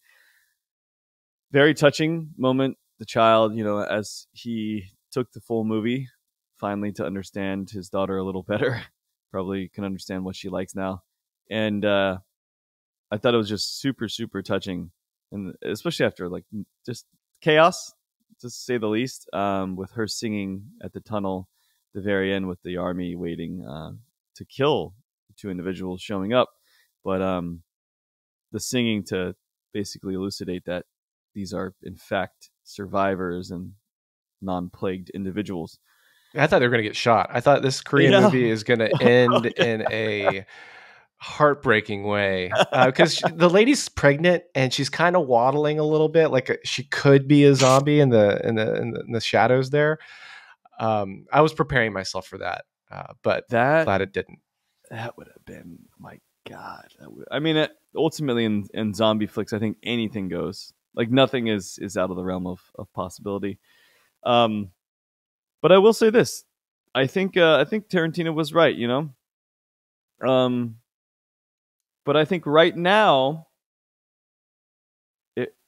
very touching moment. The child, you know, as he took the full movie, finally to understand his daughter a little better, probably can understand what she likes now, and uh, I thought it was just super, super touching, and especially after like just chaos, to say the least, um, with her singing at the tunnel, the very end, with the army waiting uh, to kill the two individuals showing up, but um, the singing to basically elucidate that these are in fact survivors and non-plagued individuals. I thought they were going to get shot. I thought this Korean Yeah. movie is going to end in a heartbreaking way because uh, the lady's pregnant and she's kind of waddling a little bit, like a, she could be a zombie in the in the in the, in the shadows there. Um, I was preparing myself for that, uh, but that glad it didn't. That would have been, my God. That would, I mean, it, ultimately in, in zombie flicks, I think anything goes. Like nothing is is out of the realm of, of possibility. Um, but I will say this: I think uh, I think Tarantino was right. You know, um, but I think right now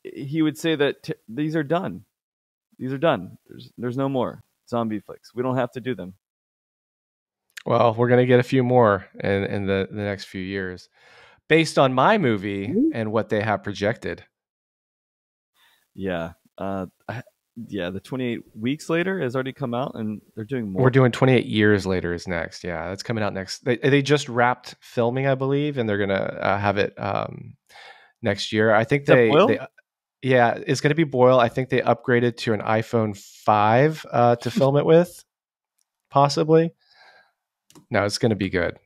he would say that t- these are done. These are done. There's there's no more zombie flicks. We don't have to do them. Well, we're gonna get a few more in in the the next few years, based on my movie and what they have projected. Yeah. Uh, I, yeah. The twenty-eight weeks later has already come out, and they're doing more. We're doing twenty-eight years later is next. Yeah, that's coming out next. They they just wrapped filming, I believe, and they're gonna uh, have it um, next year. I think Is that they Boyle? they yeah, it's gonna be Boyle. I think they upgraded to an iPhone five uh, to film it with, possibly. No, it's gonna be good.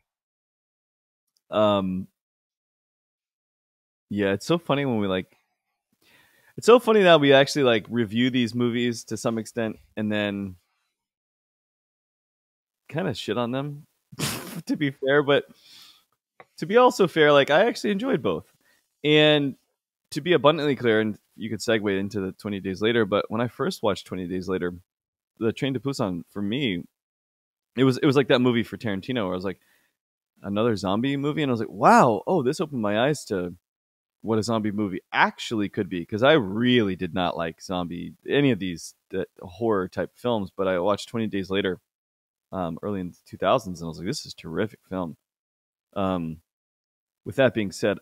Um. Yeah, it's so funny when we like. It's so funny that we actually like review these movies to some extent, and then kind of shit on them. To be fair, but to be also fair, like I actually enjoyed both, and to be abundantly clear, and you could segue into the twenty Days Later. But when I first watched twenty Days Later, the Train to Busan for me, it was it was like that movie for Tarantino, where I was like another zombie movie, and I was like, wow, oh, this opened my eyes to what a zombie movie actually could be, because I really did not like zombie any of these uh, horror type films. But I watched twenty Days Later um, early in the two thousands, and I was like, this is a terrific film. Um, with that being said,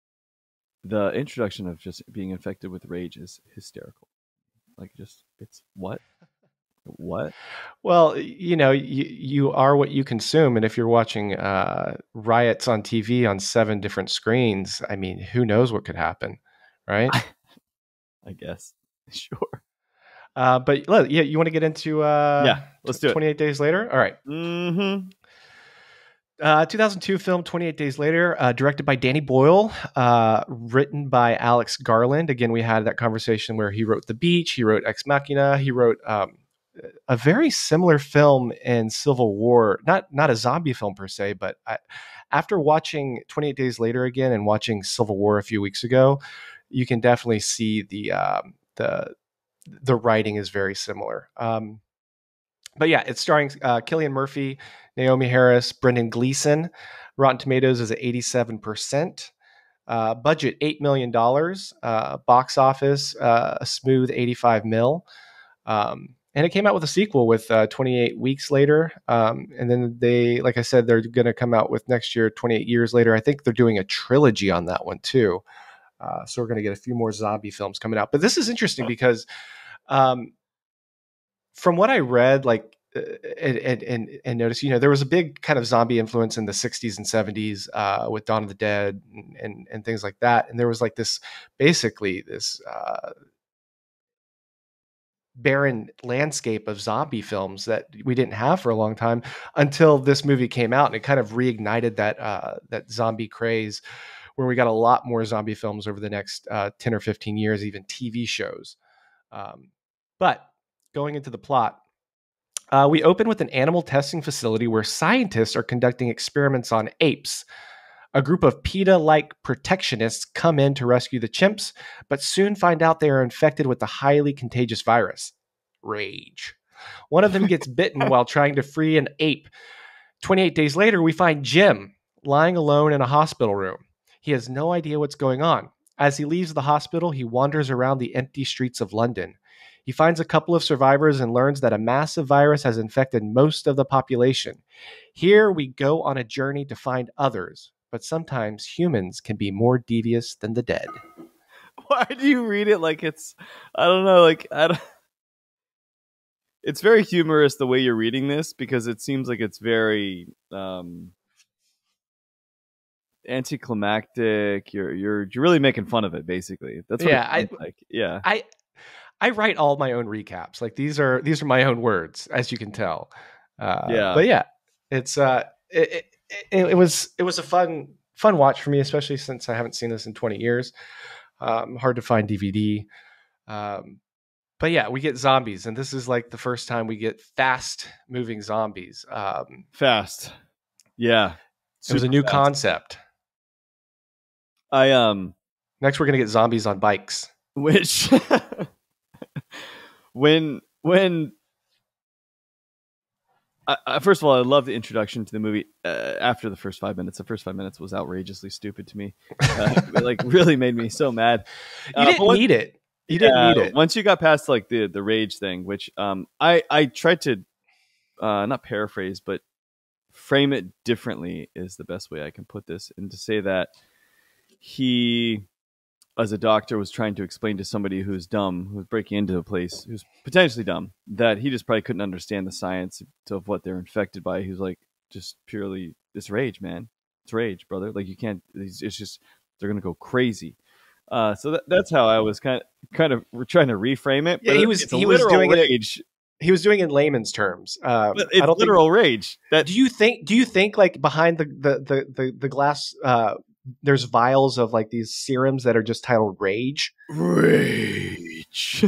the introduction of just being infected with rage is hysterical. Like, just it's what, what? Well, you know, you you are what you consume, and if you're watching uh, riots on T V on seven different screens, I mean, who knows what could happen, right? I guess sure. Uh, but look, yeah, you want to get into uh, Yeah, let's do it. twenty-eight Days Later? All right. Mm-hmm. Uh, two thousand two film twenty-eight Days Later, uh, directed by Danny Boyle, uh, written by Alex Garland. Again, we had that conversation where he wrote The Beach, he wrote Ex Machina, he wrote um, a very similar film in Civil War. Not not a zombie film per se, but I, after watching twenty-eight Days Later again and watching Civil War a few weeks ago, you can definitely see the um, the the writing is very similar. Um, but yeah, it's starring uh, Cillian Murphy, Naomi Harris, Brendan Gleeson. Rotten Tomatoes is at eighty-seven percent. Uh, budget eight million dollars. Uh, box office uh, a smooth eighty-five mil. Um, and it came out with a sequel with uh, twenty-eight weeks later. Um, and then they, like I said, they're going to come out with next year, twenty-eight years later. I think they're doing a trilogy on that one too. Uh, so we're going to get a few more zombie films coming out. But this is interesting because um, from what I read, like, uh, and, and and notice, you know, there was a big kind of zombie influence in the sixties and seventies uh, with Dawn of the Dead and, and and things like that. And there was like this, basically this uh, barren landscape of zombie films that we didn't have for a long time until this movie came out, and it kind of reignited that uh, that zombie craze, where we got a lot more zombie films over the next uh, ten or fifteen years, even T V shows. Um, but going into the plot, uh, we open with an animal testing facility where scientists are conducting experiments on apes. A group of PETA-like protectionists come in to rescue the chimps, but soon find out they are infected with the highly contagious virus, rage. One of them gets bitten while trying to free an ape. twenty-eight days later, we find Jim lying alone in a hospital room. He has no idea what's going on. As he leaves the hospital, he wanders around the empty streets of London. He finds a couple of survivors and learns that a massive virus has infected most of the population. Here we go on a journey to find others, but sometimes humans can be more devious than the dead. Why do you read it like it's, I don't know, like, I don't, it's very humorous the way you're reading this, because it seems like it's very um, anticlimactic. You're, you're you're really making fun of it, basically. That's what Yeah, it sounds I, like. Yeah. I, I write all my own recaps. Like these are these are my own words, as you can tell. Uh, Yeah. But yeah, it's uh, it, it, it was it was a fun fun watch for me, especially since I haven't seen this in twenty years. Um, hard to find D V D. Um, but yeah, we get zombies, and this is like the first time we get fast moving zombies. Um, Fast. Yeah. it was a Super new fast. concept. I um Next, we're gonna get zombies on bikes. which when when I, I, first of all, I love the introduction to the movie. Uh, after the first five minutes, the first five minutes was outrageously stupid to me. Uh, it, like really made me so mad. You Uh, didn't once, need it. You yeah, didn't need it. Once you got past like the the rage thing, which um I I tried to uh, not paraphrase, but frame it differently is the best way I can put this, and to say that he, as a doctor, was trying to explain to somebody who's dumb, who's breaking into a place, who's potentially dumb, that he just probably couldn't understand the science of what they're infected by. He was like, just purely, it's rage, man. It's rage, brother. Like you can't. It's, it's just they're gonna go crazy. Uh, so that, that's how I was kind of kind of trying to reframe it. Yeah, he was he was doing rage. It. He was doing it in layman's terms. Uh, but it's I don't literal think, rage. That do you think? Do you think like behind the the the the, the glass? Uh, there's vials of like these serums that are just titled rage. Rage.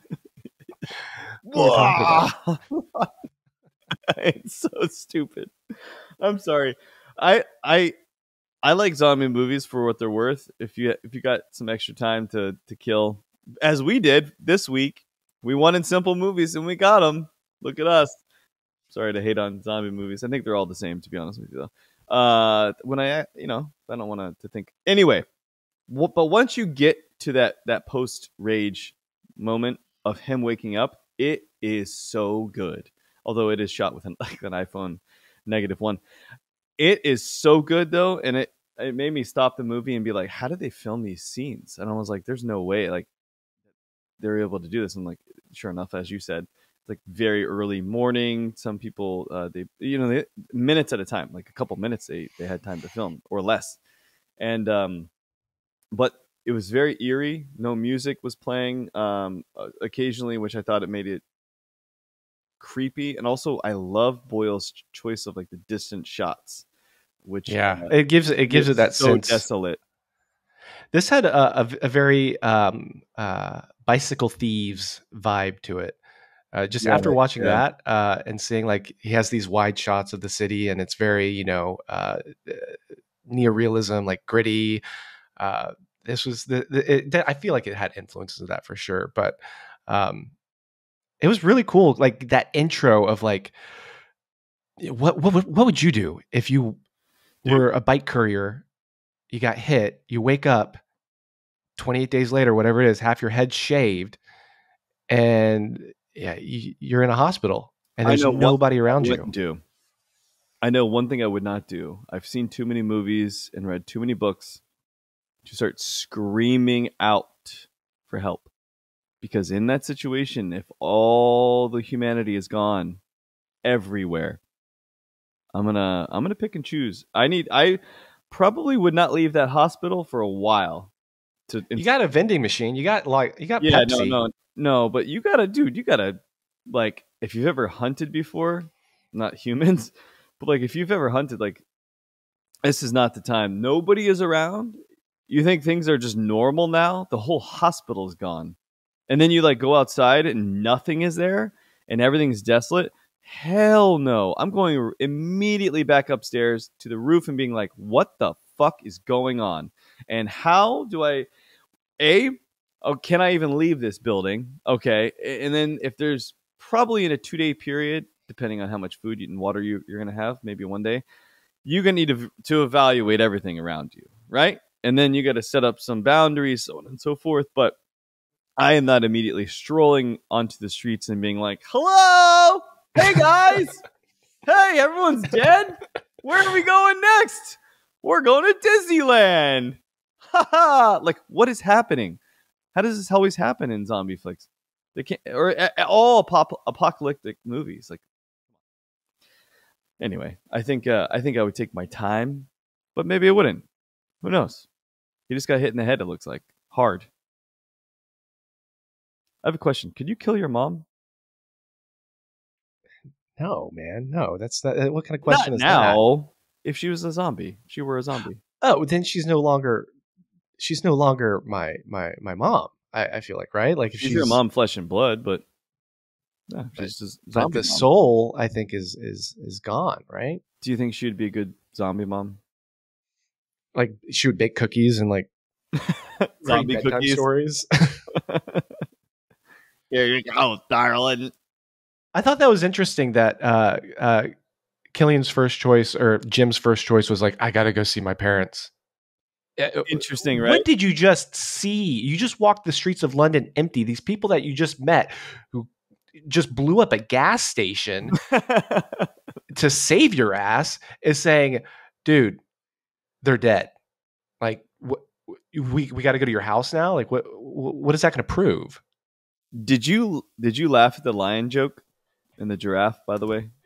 It's so stupid. I'm sorry. I I I like zombie movies for what they're worth. If you if you got some extra time to to kill, as we did this week, we wanted simple movies and we got them. Look at us. Sorry to hate on zombie movies. I think they're all the same, to be honest with you, though. Uh, when I, you know, I don't want to think. Anyway, w- but once you get to that that post rage moment of him waking up, it is so good. Although it is shot with an, like an iPhone negative one, it is so good though, and it it made me stop the movie and be like, how did they film these scenes? And I was like, there's no way like they're able to do this. And like, sure enough, as you said, like very early morning. Some people, uh, they, you know, they, minutes at a time, like a couple minutes, they, they had time to film or less. And, um, but it was very eerie. No music was playing, um, occasionally, which I thought it made it creepy. And also I love Boyle's choice of like the distant shots, which yeah, uh, it gives, it gives it that so sense. Desolate. This had a, a, a very, um, uh, Bicycle Thieves vibe to it. Uh, just yeah, after watching yeah. that uh, and seeing like he has these wide shots of the city and it's very, you know, uh, neorealism, like gritty. Uh, this was the, the it, I feel like it had influences of that for sure, but um, it was really cool. Like that intro of like, what what what would you do if you Dude. were a bike courier? You got hit. You wake up twenty-eight days later, whatever it is, half your head shaved, and yeah, you, you're in a hospital and there's nobody around you. Do. I know one thing I would not do. I've seen too many movies and read too many books to start screaming out for help. Because in that situation, if all the humanity is gone everywhere, I'm gonna I'm gonna pick and choose. I need I probably would not leave that hospital for a while. To you got a vending machine. You got like you got yeah, Pepsi. no, no. No, but you gotta, dude, you gotta, like, if you've ever hunted before, not humans, but like if you've ever hunted, like, this is not the time. Nobody is around. You think things are just normal now? The whole hospital is gone. And then you like go outside and nothing is there and everything's desolate. Hell no. I'm going immediately back upstairs to the roof and being like, what the fuck is going on? And how do I, A, oh, can I even leave this building? Okay. And then if there's probably in a two day period, depending on how much food and water you, you're going to have, maybe one day, you're going to need to, to evaluate everything around you. Right. And then you got to set up some boundaries, so on and so forth. But I am not immediately strolling onto the streets and being like, hello, hey guys, hey, everyone's dead. Where are we going next? We're going to Disneyland. Ha ha. Like, what is happening? How does this always happen in zombie flicks? They can't, or a, all pop, apocalyptic movies. Like, anyway, I think uh, I think I would take my time, but maybe I wouldn't. Who knows? He just got hit in the head. It looks like hard. I have a question. Could you kill your mom? No, man. No, that's not, what kind of question Not is now. that? If she was a zombie, if she were a zombie. Oh, then she's no longer. She's no longer my my my mom. I, I feel like, right? Like if she's, she's your mom, flesh and blood, but yeah, she's just but zombie. The mom. soul, I think, is is is gone. Right? Do you think she'd be a good zombie mom? Like she would bake cookies and like zombie cookies stories. Here you go, darling. I thought that was interesting that uh, uh, Killian's first choice or Jim's first choice was like, I got to go see my parents. Uh, Interesting, right? What did you just see? You just walked the streets of London empty. These people that you just met who just blew up a gas station to save your ass is saying, dude, they're dead. Like, what? We we got to go to your house now. Like, what what is that going to prove? Did you did you laugh at the lion joke and the giraffe? By the way,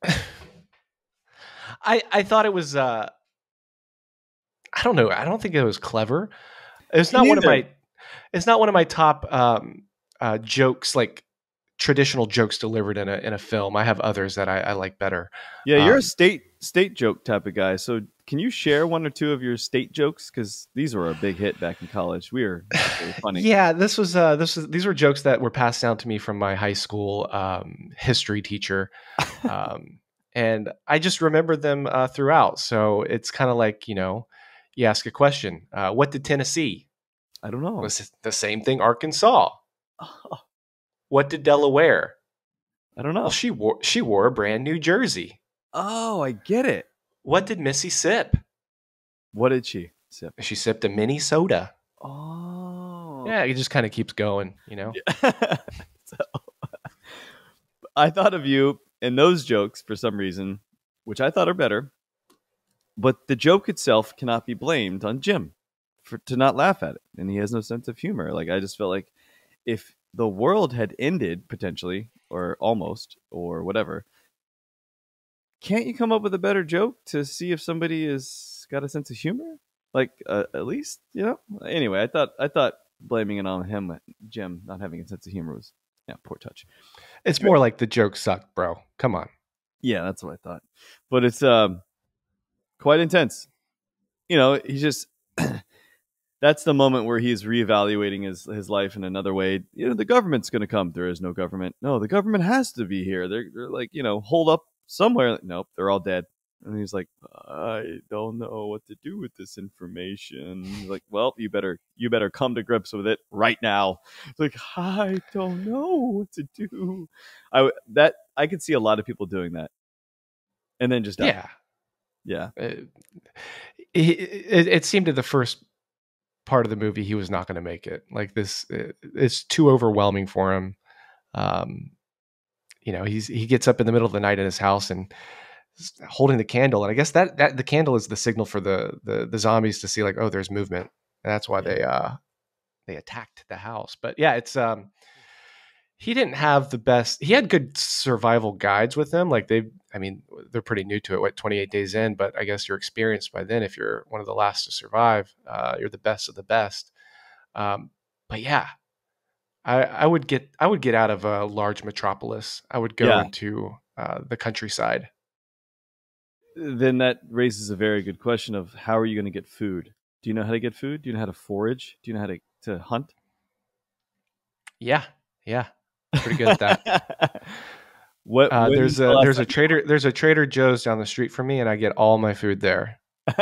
I I thought it was. Uh, I don't know. I don't think it was clever. It's me not one of neither. my. It's not one of my top um, uh, jokes, like traditional jokes delivered in a in a film. I have others that I, I like better. Yeah, you're a Um, state state joke type of guy. So can you share one or two of your state jokes? Because these were a big hit back in college. We were very funny. yeah, this was uh, this was these were jokes that were passed down to me from my high school um, history teacher. Um, and I just remember them uh, throughout. So it's kind of like, you know, you ask a question, uh, what did Tennessee? I don't know. Was it the same thing Arkansas? Oh, What did Delaware? I don't Well, know. she wore she wore a brand new jersey. Oh, I get it. What did Missy sip? What did she sip? She sipped a mini soda. Oh. Yeah, it just kind of keeps going, you know. So I thought of you and those jokes for some reason, which I thought are better. But the joke itself cannot be blamed on Jim for to not laugh at it, and he has no sense of humor. Like I just felt like if the world had ended potentially, or almost, or whatever, can't you come up with a better joke to see if somebody has got a sense of humor? Like uh, at least, you know. Anyway, I thought I thought blaming it on him, Jim, not having a sense of humor was yeah, poor touch. It's more like the joke sucked, bro. Come on. Yeah, that's what I thought. But it's um quite intense. You know, he's just that's the moment where he's reevaluating his his life in another way. You know, the government's going to come. There is no government. No, the government has to be here. They're, they're like, you know, hold up somewhere. Nope, they're all dead. And he's like, I don't know what to do with this information. He's like, well, you better you better come to grips with it right now. It's like, I don't know what to do. I that I could see a lot of people doing that, and then just die. Yeah. Yeah. It, it, it seemed to the first part of the movie he was not going to make it. Like this, it, it's too overwhelming for him. Um, you know, he's he gets up in the middle of the night in his house and holding the candle, and I guess that that the candle is the signal for the the, the zombies to see like, oh, there's movement. And that's why they uh they attacked the house. But yeah, it's um he didn't have the best. He had good survival guides with him. Like they, I mean, they're pretty new to it. What twenty-eight days in, but I guess you're experienced by then. If you're one of the last to survive, uh, you're the best of the best. Um, but yeah, I, I would get I would get out of a large metropolis. I would go Yeah. into uh, the countryside. Then that raises a very good question of how are you going to get food? Do you know how to get food? Do you know how to forage? Do you know how to, to hunt? Yeah, yeah, pretty good at that. what Uh, there's the a last there's a time- trader there's a Trader Joe's down the street from me, and I get all my food there.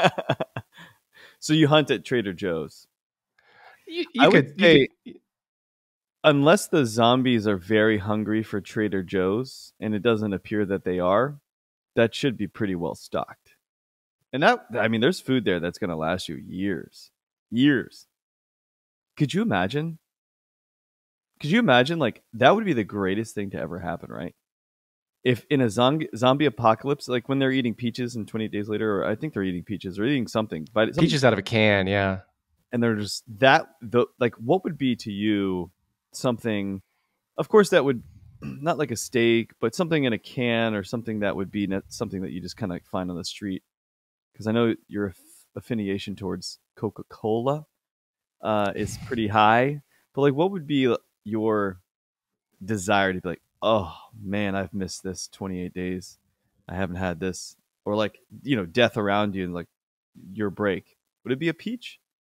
So you hunt at Trader Joe's. You, I you would could, say, you could unless the zombies are very hungry for Trader Joe's, and it doesn't appear that they are, that should be pretty well stocked. And that, I mean, there's food there that's going to last you years, years. Could you imagine? Could you imagine? Like that would be the greatest thing to ever happen, right? If in a zombie zombie apocalypse, like when they're eating peaches and twenty-eight days later, or I think they're eating peaches or eating something, but something, peaches out of a can. Yeah. and they're just that the like what would be to you something, of course that would not like a steak, but something in a can or something that would be net, something that you just kind of find on the street, because I know your aff- affiliation towards Coca-Cola uh is pretty high, but like what would be your desire to be like, oh man, I've missed this twenty-eight days, I haven't had this, or like, you know, death around you and like your break, would it be a peach?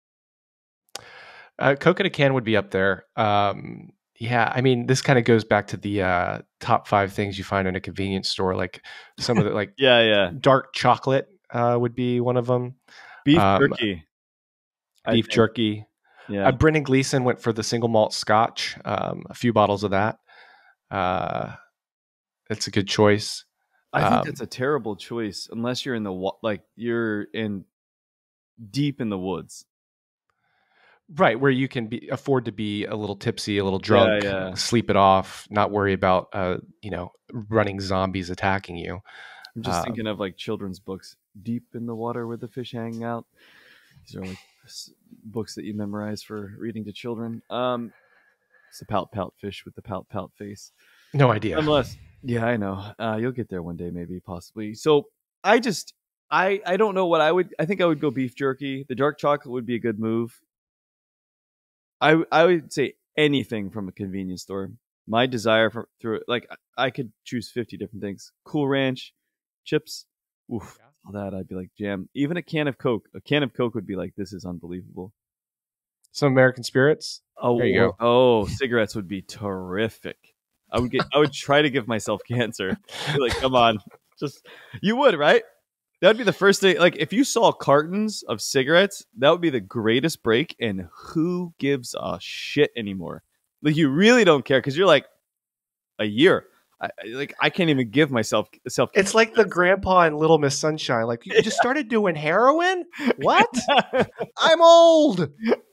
Uh, Coke in a can would be up there. Um, yeah, I mean, this kind of goes back to the uh, top five things you find in a convenience store. Like some of the like Yeah, yeah. dark chocolate uh, would be one of them. Beef Um, jerky. I beef think. jerky. Yeah. Uh, Brendan Gleeson went for the single malt Scotch. Um, a few bottles of that. Uh, That's a good choice. I think Um, that's a terrible choice unless you're in the wa- like you're in deep in the woods. right, where you can be afford to be a little tipsy, a little Yeah, drunk, yeah. sleep it off, not worry about uh, you know, running zombies attacking you. I'm just thinking Um, of like children's books, Deep in the Water where the fish hang out. These are like s- books that you memorize for reading to children. Um, it's the pout pout fish with the pout pout face. no idea. Unless, yeah, I know. Uh, you'll get there one day, maybe, possibly. So I just, I, I don't know what I would. I think I would go beef jerky. The dark chocolate would be a good move. I, I would say anything from a convenience store. My desire for through like I could choose fifty different things. Cool Ranch, chips, oof, all that I'd be like jam. Even a can of Coke. A can of Coke would be like this is unbelievable. Some American spirits. Oh, There you or, go. oh, cigarettes would be terrific. I would get. I would try to give myself cancer. Be like, come on, just you would, right? That would be the first thing. Like, if you saw cartons of cigarettes, that would be the greatest break. And who gives a shit anymore? Like, you really don't care because you're like a year. I, like, I can't even give myself self. It's like the grandpa in Little Miss Sunshine. Like, you just started doing heroin? What? I'm old.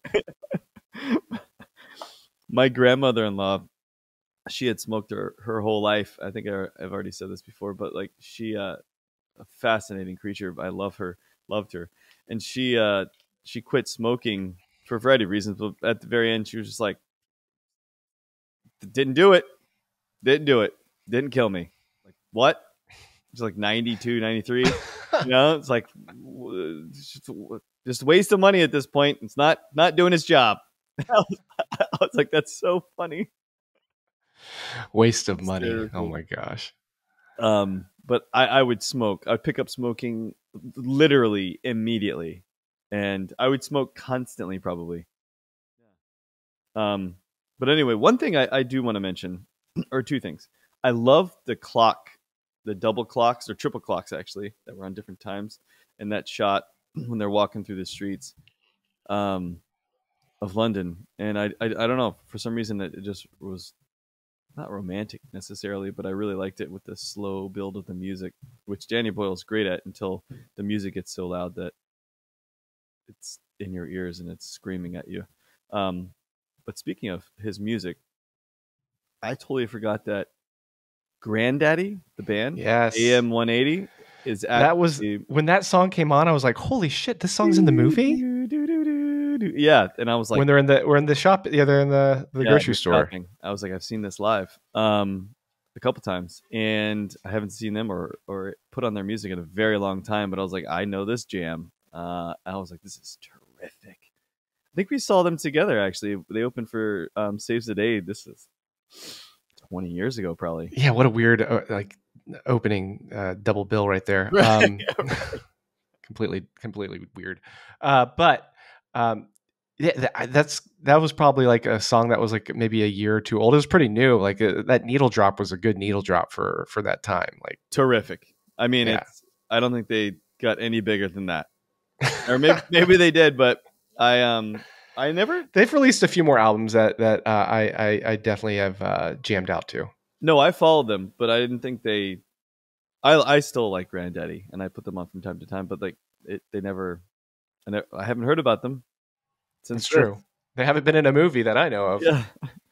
My grandmother-in-law, she had smoked her her whole life. I think I, I've already said this before, but like she, uh, a fascinating creature. I love her, loved her, and she uh, she quit smoking for a variety of reasons. But at the very end, she was just like, "Didn't do it, didn't do it, didn't kill me." Like what? It's like ninety-two, ninety-three. You know, it's like just, just waste of money at this point. It's not not doing its job. I was, I was like, that's so funny. Waste of money. Oh Hysterical. my gosh. Um, but I, I would smoke. I'd pick up smoking literally immediately, and I would smoke constantly, probably. Um, but anyway, one thing I, I do want to mention, or two things. I love the clock, the double clocks or triple clocks actually that were on different times, and that shot when they're walking through the streets um, of London. And I, I, I don't know, for some reason it just was not romantic necessarily, but I really liked it with the slow build of the music, which Danny Boyle's great at until the music gets so loud that it's in your ears and it's screaming at you. Um, but speaking of his music, I totally forgot that Granddaddy, the band, Yes. A M one eighty, is That was actually when that song came on, I was like, holy shit, this song's in the movie? yeah, and I was like, When they're in the we're in the shop, yeah, they're in the, the yeah, grocery they're store. shopping. I was like, I've seen this live um, a couple times, and I haven't seen them or or put on their music in a very long time. But I was like, I know this jam. Uh, I was like, this is terrific. I think we saw them together actually. They opened for um, Saves the Day. This is twenty years ago, probably. Yeah, what a weird uh, like opening uh, double bill right there. Right. Um, completely, completely weird. Uh, but um, yeah, that, that's that was probably like a song that was like maybe a year or two old. It was pretty new. Like uh, that needle drop was a good needle drop for for that time. Like, Terrific. I mean, yeah, it's. I don't think they got any bigger than that, or maybe maybe they did, but I um I never. they've released a few more albums that that uh, I, I I definitely have uh, jammed out to. No, I followed them, but I didn't think they. I I still like Granddaddy, and I put them on from time to time, but like it, they never. I never, I haven't heard about them since That's this. true. They haven't been in a movie that I know of. Yeah.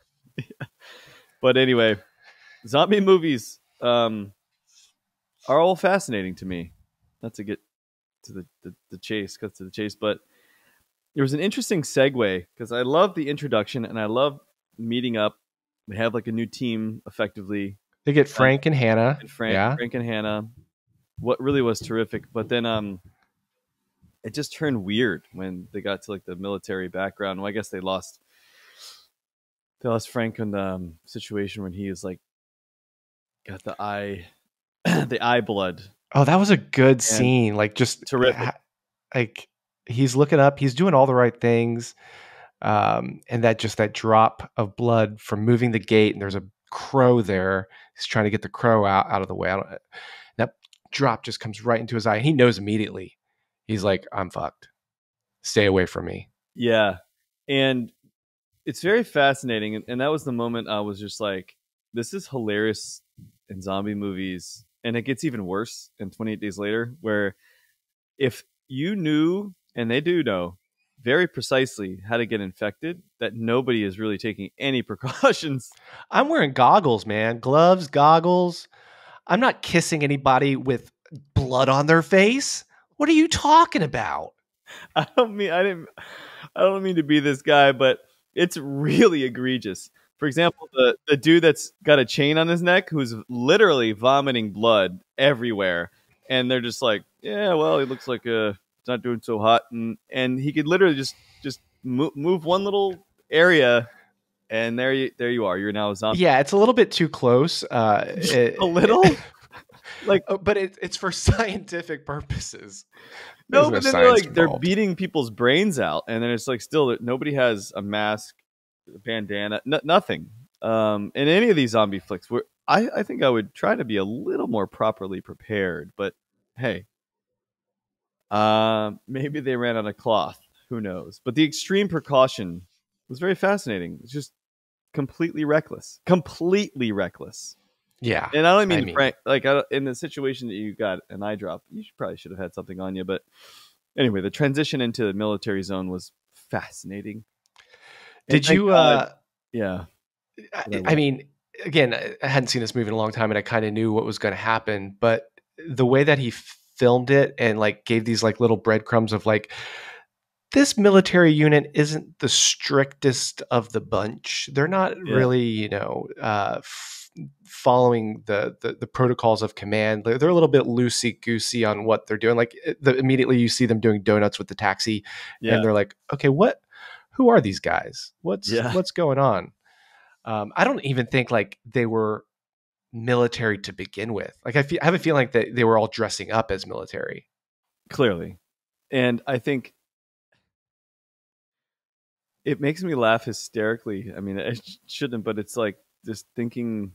But anyway, zombie movies um are all fascinating to me. Not to get to the the, the chase, cut to the chase, but there was an interesting segue because I love the introduction and I love meeting up. We have like a new team effectively. They get Uh, Frank and Hannah. and Frank, Yeah. Frank and Hannah. What really was terrific, but then um, it just turned weird when they got to like the military background. Well, I guess they lost. They lost Frank in the um, situation when he was like got the eye, the eye blood. Oh, that was a good And scene. Like just terrific. ha- like he's looking up, he's doing all the right things. Um, and that just that drop of blood from moving the gate, and there's a crow there. He's trying to get the crow out, out of the way. I don't, that drop just comes right into his eye. He knows immediately. He's like, I'm fucked. Stay away from me. Yeah, and it's very fascinating, and, and that was the moment I was just like, "This is hilarious in zombie movies, and it gets even worse in twenty-eight Days Later, where if you knew, and they do know very precisely how to get infected, that nobody is really taking any precautions. I'm wearing goggles, man. Gloves, goggles. I'm not kissing anybody with blood on their face. What are you talking about? I don't mean I didn't I don't mean to be this guy, but it's really egregious. For example, the, the dude that's got a chain on his neck who's literally vomiting blood everywhere. And they're just like, yeah, well, he looks like uh, it's not doing so hot. And and he could literally just just move, move one little area, and there you there you are. You're now a zombie. Yeah, it's a little bit too close. Uh, it, a little? like, but it, it's for scientific purposes. No, but then they're like, they're beating people's brains out, and then it's like still nobody has a mask, a bandana, n- nothing. Um, in any of these zombie flicks, where I, I think I would try to be a little more properly prepared, but hey, uh, maybe they ran out of cloth. Who knows? But the extreme precaution was very fascinating. It's just completely reckless, completely reckless. Yeah, and I don't mean, I mean prank, like I, in the situation that you got an eye drop, you should, probably should have had something on you. But anyway, the transition into the military zone was fascinating. Did you? Uh, yeah, I, I mean, again, I hadn't seen this movie in a long time, and I kind of knew what was going to happen. But the way that he filmed it and like gave these like little breadcrumbs of like, this military unit isn't the strictest of the bunch. They're not yeah. really, you know, uh, f- following the, the the protocols of command. They're, they're a little bit loosey goosey on what they're doing. Like the, immediately you see them doing donuts with the taxi, yeah. and they're like, okay, what? Who are these guys? What's yeah. what's going on? Um, I don't even think like they were military to begin with. Like I, feel, I have a feeling like that they were all dressing up as military. Clearly, and I think. It makes me laugh hysterically. I mean, I shouldn't, but it's like just thinking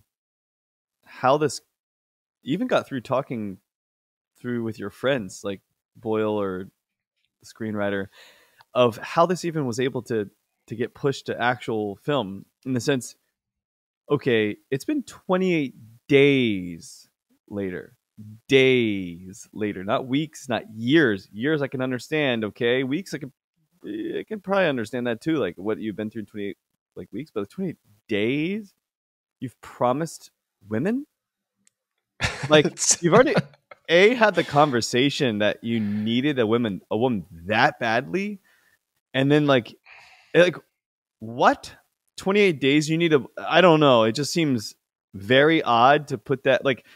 how this even got through talking through with your friends, like Boyle or the screenwriter, of how this even was able to to get pushed to actual film. In the sense, okay, it's been twenty-eight days later. Days later, not weeks, not years. Years I can understand, okay? Weeks I can I can probably understand that too, like what you've been through in twenty-eight like weeks, but twenty-eight days you've promised women? Like you've already A had the conversation that you needed a woman a woman that badly, and then like like what? twenty-eight days you need a I don't know, it just seems very odd to put that, like,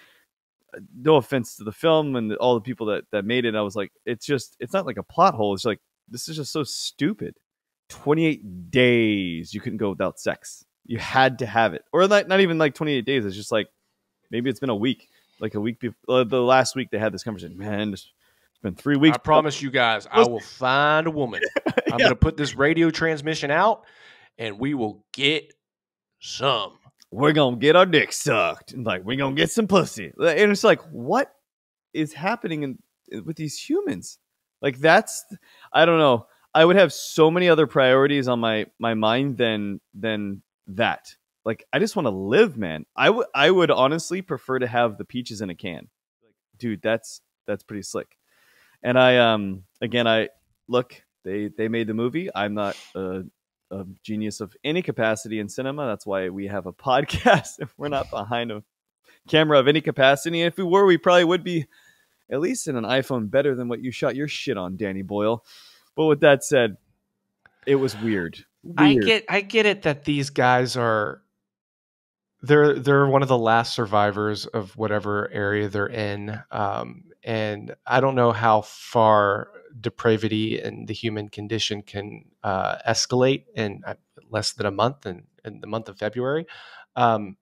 no offense to the film and all the people that that made it. I was like, it's just it's not like a plot hole, it's like this is just so stupid. twenty-eight days you couldn't go without sex. You had to have it. Or not, not even like twenty-eight days. It's just like, maybe it's been a week. Like a week before, uh, the last week they had this conversation. Man, it's been three weeks. I promise you guys, I will find a woman. I'm yeah. going to put this radio transmission out, and we will get some. We're going to get our dick sucked. And like, we're going to get some pussy. And it's like, what is happening in, with these humans? Like that's, I don't know. I would have so many other priorities on my, my mind than than that. Like I just want to live, man. I would I would honestly prefer to have the peaches in a can. Like, dude, that's that's pretty slick. And I um again I look they they made the movie. I'm not a, a genius of any capacity in cinema. That's why we have a podcast. If we're not behind a camera of any capacity, if we were, we probably would be. At least in an iPhone, better than what you shot your shit on, Danny Boyle. But with that said, it was weird. weird. I get, I get it that these guys are, they're they're one of the last survivors of whatever area they're in, um, and I don't know how far depravity and the human condition can uh, escalate in less than a month, in, in the month of February. Um,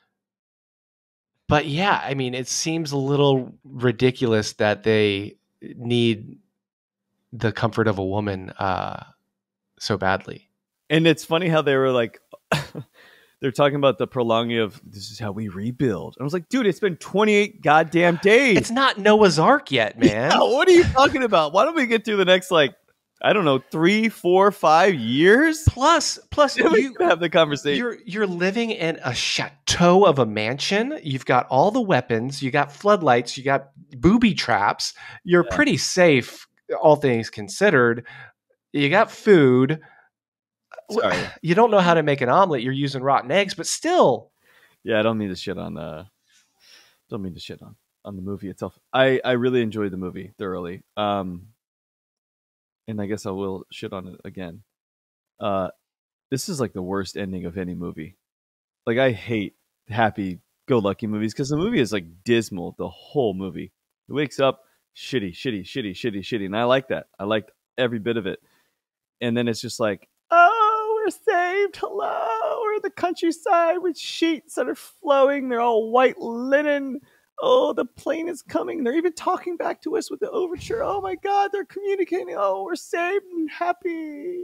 But yeah, I mean, it seems a little ridiculous that they need the comfort of a woman uh, so badly. And it's funny how they were like, they're talking about the prolonging of this is how we rebuild. And I was like, dude, it's been twenty-eight goddamn days. It's not Noah's Ark yet, man. Yeah, what are you talking about? Why don't we get through the next like I don't know, three, four, five years. Plus, plus we you could have the conversation. You're you're living in a chateau of a mansion. You've got all the weapons. You got floodlights. You got booby traps. You're Yeah. pretty safe, all things considered. You got food. Sorry. You don't know how to make an omelet. You're using rotten eggs, but still. Yeah, I don't mean to shit on uh don't mean to shit on on the movie itself. I I really enjoyed the movie thoroughly. Um and I guess I will shit on it again. Uh this is like the worst ending of any movie. Like I hate happy go lucky movies because the movie is like dismal the whole movie. It wakes up shitty, shitty, shitty, shitty, shitty, and I like that. I liked every bit of it. And then it's just like, oh, we're saved. Hello, we're in the countryside with sheets that are flowing. They're all white linen. Oh, the plane is coming. They're even talking back to us with the overture. Oh my God, they're communicating. Oh, we're saved and happy.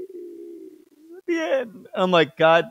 At the end, I'm like, God,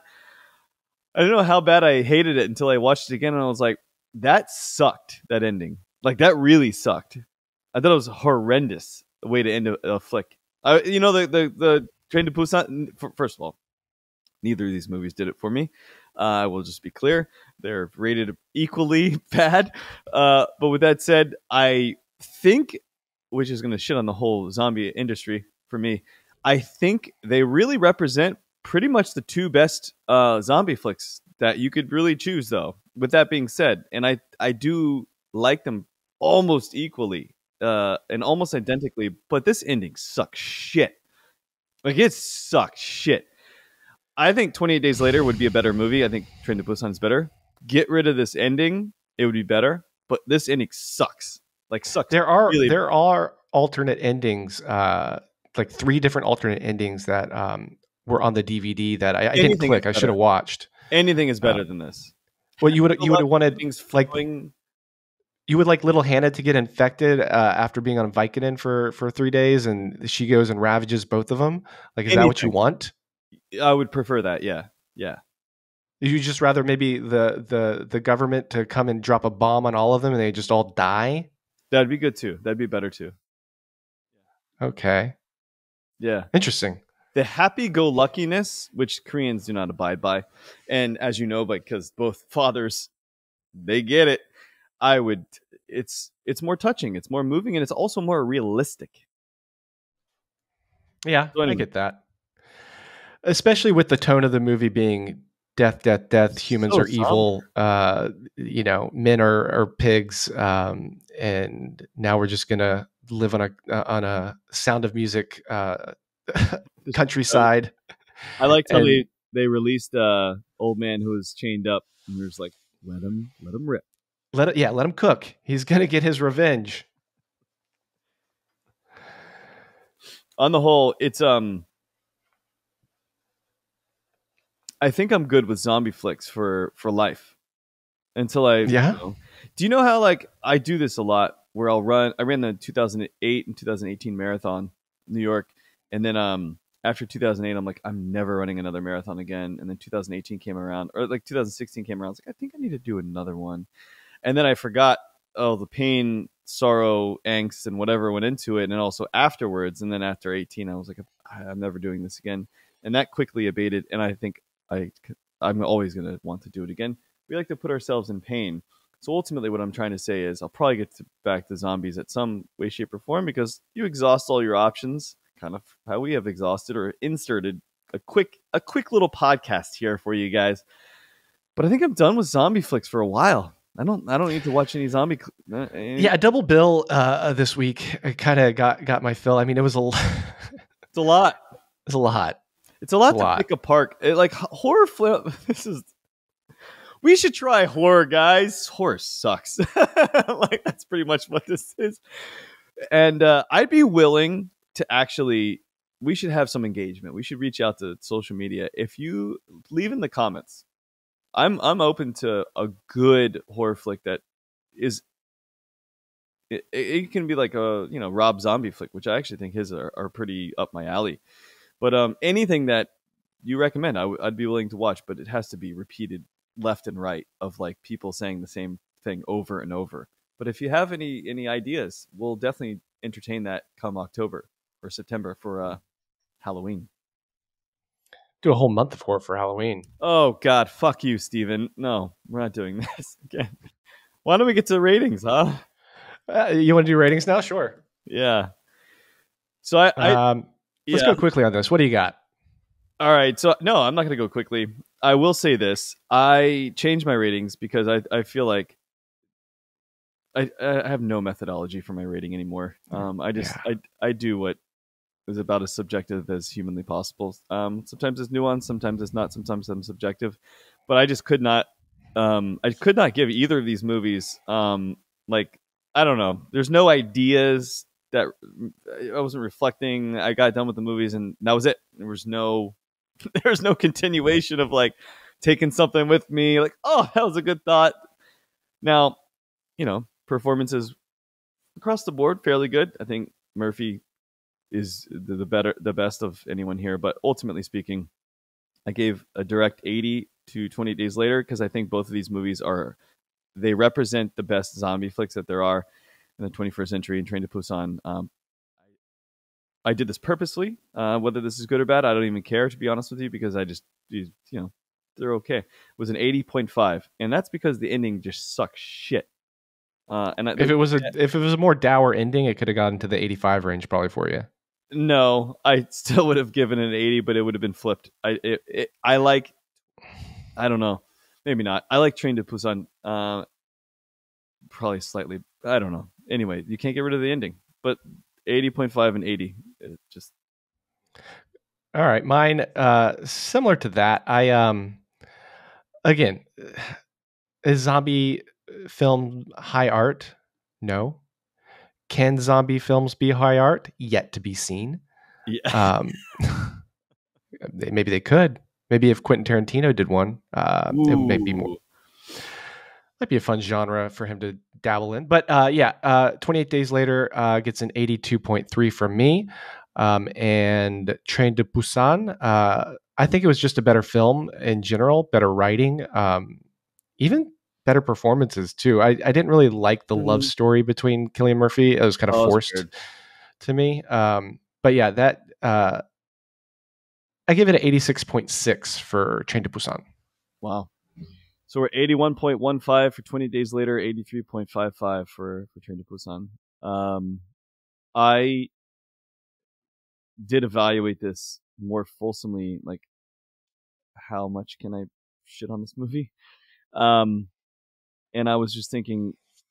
I don't know how bad I hated it until I watched it again, and I was like, that sucked. That ending, like that really sucked. I thought it was horrendous the way to end a, a flick. I, you know, the the the Train to Busan. First of all, neither of these movies did it for me. Uh, I will just be clear; they're rated equally bad. Uh, but with that said, I think, which is going to shit on the whole zombie industry for me, I think they really represent pretty much the two best uh, zombie flicks that you could really choose, though. With that being said, and I I do like them almost equally uh, and almost identically, but this ending sucks shit. Like it sucks shit. I think twenty-eight Days Later would be a better movie. I think Train to Busan is better. Get rid of this ending, it would be better. But this ending sucks. Like sucks. There are really there are alternate endings, uh, like three different alternate endings that um, were on the D V D that I, I didn't click. I should have watched. Anything is better um, than this. Well, you would you would have wanted like flowing. You would like little Hannah to get infected uh, after being on Vicodin for for three days, and she goes and ravages both of them. Like, is Anything. that what you want? I would prefer that. Yeah, yeah. You just rather maybe the the the government to come and drop a bomb on all of them, and they just all die. That'd be good too. That'd be better too. Okay. Yeah. Interesting. The happy-go-luckiness, which Koreans do not abide by, and as you know, because both fathers, they get it. I would. It's it's more touching. It's more moving, and it's also more realistic. Yeah, so anyway. I get that. Especially with the tone of the movie being death, death, death. Humans so are somber. Evil. Uh, you know, men are, are pigs, um, and now we're just gonna live on a uh, on a Sound of Music uh, countryside. I liked how and, they they released uh old man who was chained up, and we are just like, let him let him rip. Let it, yeah, let him cook. He's gonna get his revenge. On the whole, it's um. I think I'm good with zombie flicks for for life until I. Yeah. You know, do you know how like I do this a lot? Where I'll run. I ran the two thousand eight and two thousand eighteen marathon, in New York, and then um after two thousand eight, I'm like, I'm never running another marathon again. And then two thousand eighteen came around, or like two thousand sixteen came around. I was like, I think I need to do another one. And then I forgot all the pain, sorrow, angst, and whatever went into it. And then also afterwards, and then after eighteen, I was like, I'm never doing this again. And that quickly abated. And I think I, I'm always going to want to do it again. We like to put ourselves in pain. So ultimately what I'm trying to say is I'll probably get to back to zombies at some way, shape, or form because you exhaust all your options, kind of how we have exhausted or inserted a quick, a quick little podcast here for you guys. But I think I'm done with zombie flicks for a while. I don't. I don't need to watch any zombie. Uh, any... Yeah, a double bill uh, this week kind of got got my fill. I mean, it was a. It's a lot. It's a lot. It's a lot it's a to lot. pick apart. It, like horror flip. This is. We should try horror, guys. Horror sucks. Like that's pretty much what this is. And uh, I'd be willing to actually. We should have some engagement. We should reach out to social media. If you leave in the comments. I'm I'm open to a good horror flick that is it, it can be like a you know Rob Zombie flick, which I actually think his are, are pretty up my alley. But um, anything that you recommend, I w- I'd be willing to watch, but it has to be repeated left and right of like people saying the same thing over and over. But if you have any any ideas, we'll definitely entertain that come October or September for uh Halloween. Do a whole month of horror for Halloween. Oh God, fuck you, Steven. No, we're not doing this again. Why don't we get to ratings, huh? Uh, you want to do ratings now? Sure. Yeah. So I, I Um, let's yeah. go quickly on this. What do you got? All right. So no, I'm not going to go quickly. I will say this: I changed my ratings because I I feel like I I have no methodology for my rating anymore. Um, I just Yeah. I I do what is about as subjective as humanly possible. Um, sometimes it's nuanced, sometimes it's not, sometimes I'm subjective. But I just could not, um, I could not give either of these movies, um, like I don't know. There's no ideas that I wasn't reflecting. I got done with the movies, and that was it. There was no, there was no continuation of like taking something with me. Like, oh, that was a good thought. Now, you know, performances across the board fairly good. I think Murphy is the, the better, the best of anyone here. But ultimately speaking, I gave a direct eighty to twenty-eight Days Later because I think both of these movies are they represent the best zombie flicks that there are in the twenty-first century. And Train to Busan, um, I, I did this purposely. Uh, whether this is good or bad, I don't even care to be honest with you because I just you, you know they're okay. It was an eighty point five, and that's because the ending just sucks shit. Uh, and I, If it was a if it was a more dour ending, it could have gotten to the eighty-five range probably for you. No, I still would have given it an eighty, but it would have been flipped. I it, it, I like, I don't know, maybe not. I like Train to Busan, uh, probably slightly. I don't know. Anyway, you can't get rid of the ending, but eighty point five and eighty, it just. All right, mine uh, similar to that. I um again, is zombie film high art? No. Can zombie films be high art? Yet to be seen. Yeah. Um, maybe they could. Maybe if Quentin Tarantino did one, uh, it might be more. Might be a fun genre for him to dabble in. But uh, yeah, uh, twenty-eight Days Later uh, gets an eighty-two point three from me. Um, and Train to Busan, uh, I think it was just a better film in general, better writing, um, even better performances too. I, I didn't really like the love story between Cillian Murphy. It was kind of Oh, forced to me. Um, but yeah, that uh, I give it an eighty-six point six for Train to Busan. Wow. So we're eighty-one point one five for twenty Days Later, eighty-three point five five for, for Train to Busan. Um, I did evaluate this more fulsomely, like how much can I shit on this movie? Um, and I was just thinking,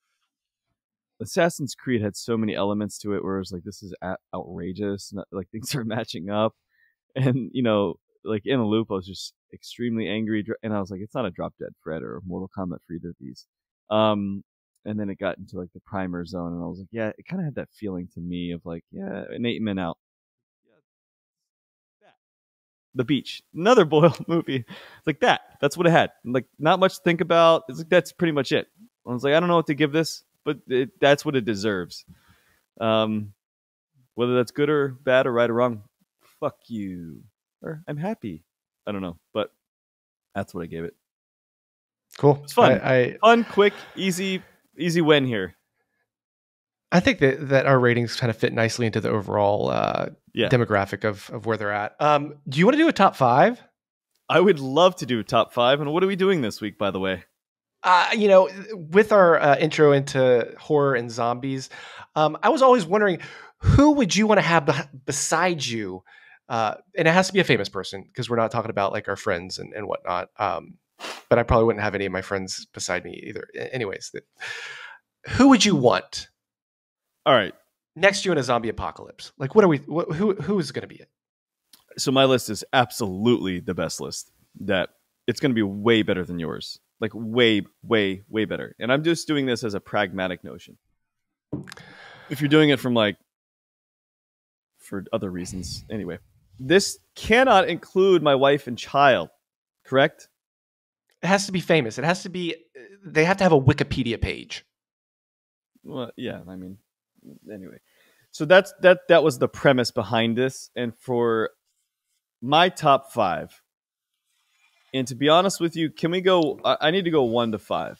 Assassin's Creed had so many elements to it where it was like, this is a- outrageous, not, like things are matching up, and you know, like in a loop, I was just extremely angry, and I was like, it's not a Drop Dead Fred or Mortal Kombat for either of these. Um, and then it got into like the primer zone, and I was like, yeah, it kind of had that feeling to me of like, yeah, an eight men out. The Beach, another Boyle movie, like that. That's what it had. Like not much to think about. It's like that's pretty much it. I was like, I don't know what to give this, but it, that's what it deserves. Um, whether that's good or bad or right or wrong, fuck you. Or I'm happy. I don't know, but that's what I gave it. Cool. It's fun, I, I fun, quick, easy, easy win here. I think that, that our ratings kind of fit nicely into the overall uh, Yeah. demographic of, of where they're at. Um, do you want to do a top five? I would love to do a top five. And what are we doing this week, by the way? Uh, you know, with our uh, intro into horror and zombies, um, I was always wondering who would you want to have be- beside you? Uh, and it has to be a famous person because we're not talking about like our friends and, and whatnot. Um, but I probably wouldn't have any of my friends beside me either. Anyways, that, who would you want? All right. Next to you in a zombie apocalypse. Like, what are we, what, who, who is going to be it? So my list is absolutely the best list. That it's going to be way better than yours. Like way, way, way better. And I'm just doing this as a pragmatic notion. If you're doing it from like, for other reasons. Anyway, this cannot include my wife and child, correct? It has to be famous. It has to be, they have to have a Wikipedia page. Well, yeah, I mean, anyway. So that's, that, that was the premise behind this. And for my top five, and to be honest with you, can we go, I, I need to go one to five.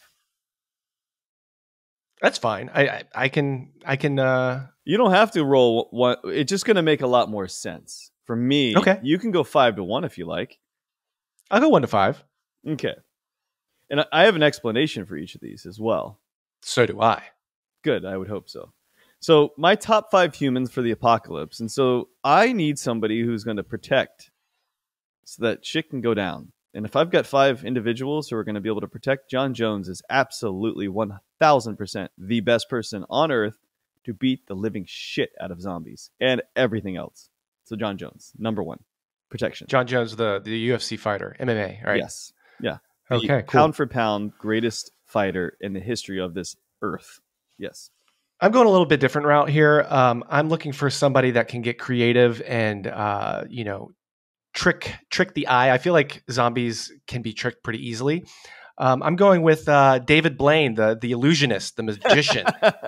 That's fine. I, I, I can, I can, uh, You don't have to roll one. It's just going to make a lot more sense. For me, Okay. you can go five to one if you like. I'll go one to five. Okay. And I have an explanation for each of these as well. So do I. Good. I would hope so. So my top five humans for the apocalypse. And so I need somebody who's going to protect so that shit can go down. And if I've got five individuals who are going to be able to protect, John Jones is absolutely one thousand percent the best person on Earth to beat the living shit out of zombies and everything else. So John Jones, number one, protection. John Jones, the, the U F C fighter, M M A, right? Yes. Yeah. The okay, cool. Pound for pound, greatest fighter in the history of this Earth. Yes. I'm going a little bit different route here. Um, I'm looking for somebody that can get creative and, uh, you know, trick trick the eye. I feel like zombies can be tricked pretty easily. Um, I'm going with uh, David Blaine, the the illusionist, the magician.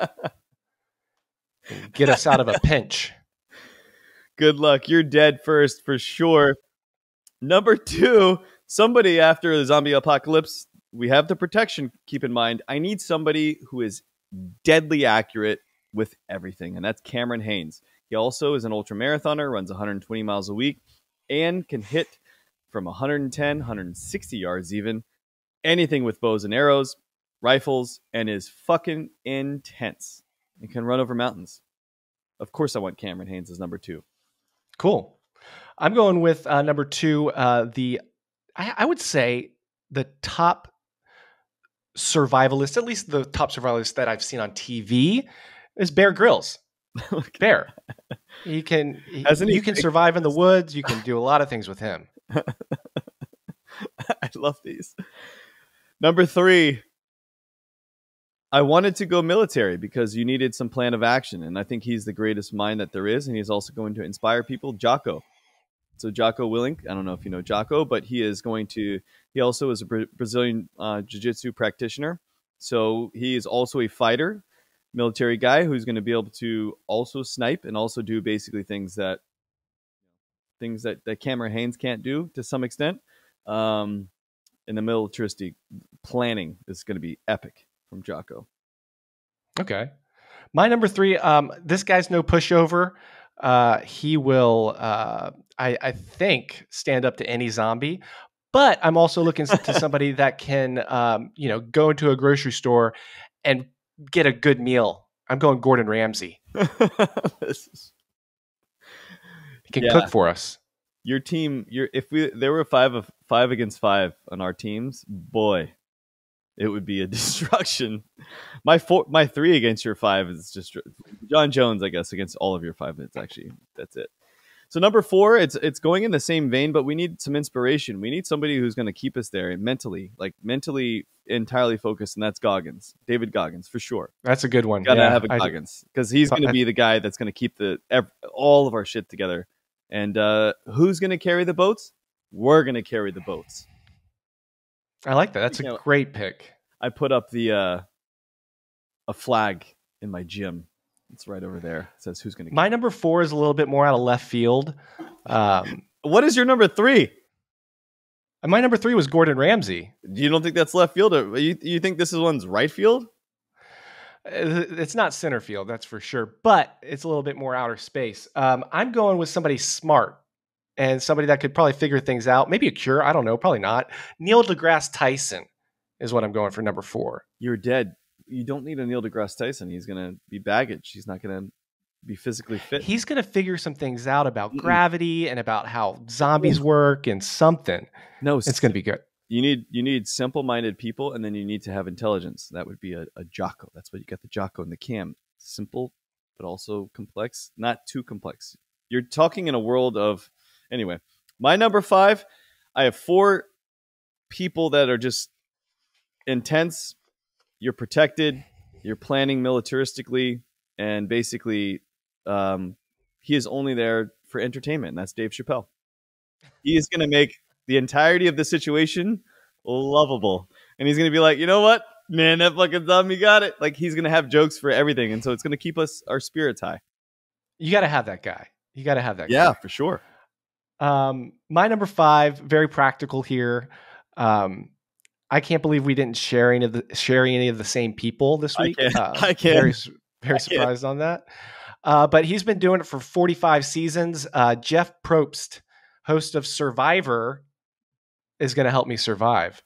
Get us out of a pinch. Good luck. You're dead first for sure. Number two, somebody after the zombie apocalypse, we have the protection. Keep in mind, I need somebody who is deadly accurate with everything, and that's Cameron Hanes. He also is an ultra marathoner, runs one hundred twenty miles a week, and can hit from one hundred ten, one hundred sixty yards even, anything with bows and arrows, rifles, and is fucking intense. And can run over mountains. Of course I want Cameron Hanes as number two. Cool. I'm going with uh, number two, uh, the, I, I would say the top survivalist, at least the top survivalist that I've seen on T V, is Bear Grylls. Bear. He can, he, Hasn't he you can picked- survive in the woods. You can do a lot of things with him. I love these. Number three, I wanted to go military because you needed some plan of action. And I think he's the greatest mind that there is. And he's also going to inspire people. Jocko. So Jocko Willink, I don't know if you know Jocko, but he is going to, he also is a Bra- Brazilian uh, jiu-jitsu practitioner. So he is also a fighter, military guy who's going to be able to also snipe and also do basically things that, things that, that Cameron Hanes can't do to some extent. Um, and the militaristic planning is going to be epic from Jocko. Okay. My number three, um, this guy's no pushover. Uh, he will, uh, I, I think, stand up to any zombie. But I'm also looking to somebody that can, um, you know, go into a grocery store and get a good meal. I'm going Gordon Ramsay. This is- He can Yeah. cook for us. Your team, your if we there were five of five against five on our teams, boy, it would be a destruction. My four, my three against your five is just John Jones, I guess, against all of your five. It's actually that's it. So number four, it's it's going in the same vein, but we need some inspiration. We need somebody who's going to keep us there mentally, like mentally entirely focused, and that's Goggins, David Goggins, for sure. That's a good one. Gotta Yeah, have a I- Goggins because he's going to I- be the guy that's going to keep the ev- all of our shit together. And uh, who's going to carry the boats? We're going to carry the boats. I like that. That's a You know, great pick. I put up the uh, a flag in my gym. It's right over there. It says who's going to. My number four is a little bit more out of left field. Um, What is your number three? my number three was Gordon Ramsay. You don't think that's left field? Or you you think this is one's right field? It's not center field, that's for sure, but it's a little bit more outer space. Um, I'm going with somebody smart and somebody that could probably figure things out. Maybe a cure. I don't know. Probably not. Neil deGrasse Tyson is what I'm going for number four. You're dead. You don't need a Neil deGrasse Tyson. He's going to be baggage. He's not going to be physically fit. He's going to figure some things out about Mm-mm. gravity and about how zombies work and something. no, It's going to be good. You need you need simple-minded people, and then you need to have intelligence. That would be a, a Jocko. That's what you got the Jocko and the Cam. Simple, but also complex. Not too complex. You're talking in a world of... Anyway, my number five, I have four people that are just intense. You're protected. You're planning militaristically. And basically, um, he is only there for entertainment. And that's Dave Chappelle. He is going to make the entirety of the situation lovable. And he's going to be like, you know what? Man, that fucking zombie got it. Like, he's going to have jokes for everything. And so it's going to keep us, our spirits high. You got to have that guy. You got to have that Yeah, guy. for sure. Um, my number five, very practical here. Um, I can't believe we didn't share any of the share any of the same people this I week. can. Uh, I can. Very, very I can. surprised on that. Uh, but he's been doing it for forty-five seasons. Uh, Jeff Probst, host of Survivor, is going to help me survive.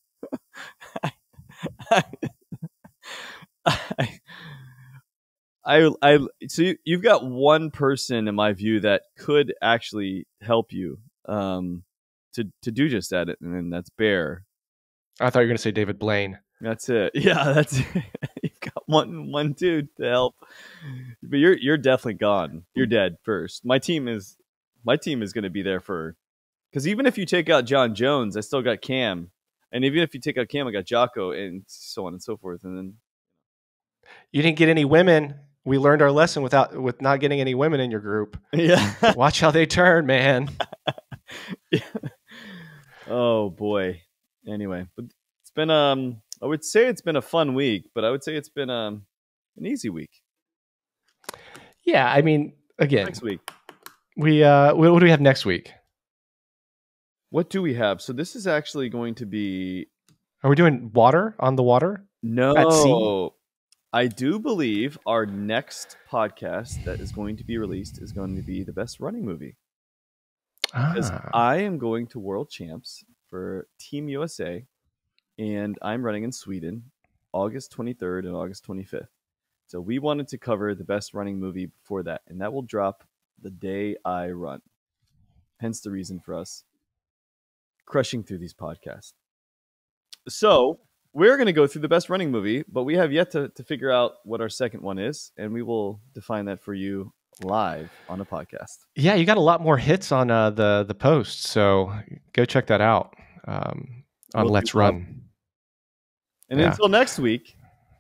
I, I, I, so you, you've got one person, in my view, that could actually help you um, to to do just that, and that's Bear. I thought you were going to say David Blaine. That's it. Yeah, that's it. You've got one one dude to help, but you're you're definitely gone. You're dead first. My team is my team is going to be there for, because even if you take out John Jones, I still got Cam, and even if you take out Cam, I got Jocko, and so on and so forth. And then you didn't get any women. We learned our lesson without with not getting any women in your group. Yeah, watch how they turn, man. Yeah. Oh boy. Anyway, but it's been um. I would say it's been a fun week, but I would say it's been um an easy week. Yeah, I mean, again, next week we uh, what, what do we have next week? What do we have? So this is actually going to be. Are we doing water on the water? No, at sea? I do believe our next podcast that is going to be released is going to be the best running movie. Because Ah. I am going to World Champs for Team U S A, and I'm running in Sweden, August twenty-third and August twenty-fifth. So we wanted to cover the best running movie before that, and that will drop the day I run. Hence the reason for us crushing through these podcasts. So we're going to go through the best running movie, but we have yet to, to figure out what our second one is, and we will define that for you live on a podcast. Yeah, you got a lot more hits on uh, the the post, so go check that out um, on We'll Let's do, Run. Bob. And Yeah. until next week,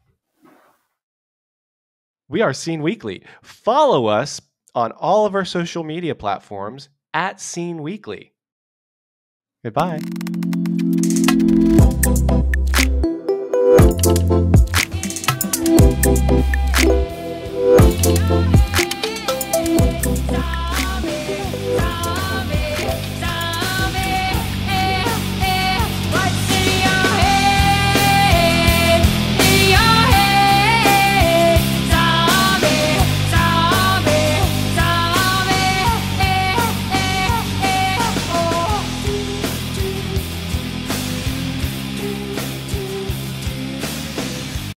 we are Scene Weekly. Follow us on all of our social media platforms at Scene Weekly. Goodbye.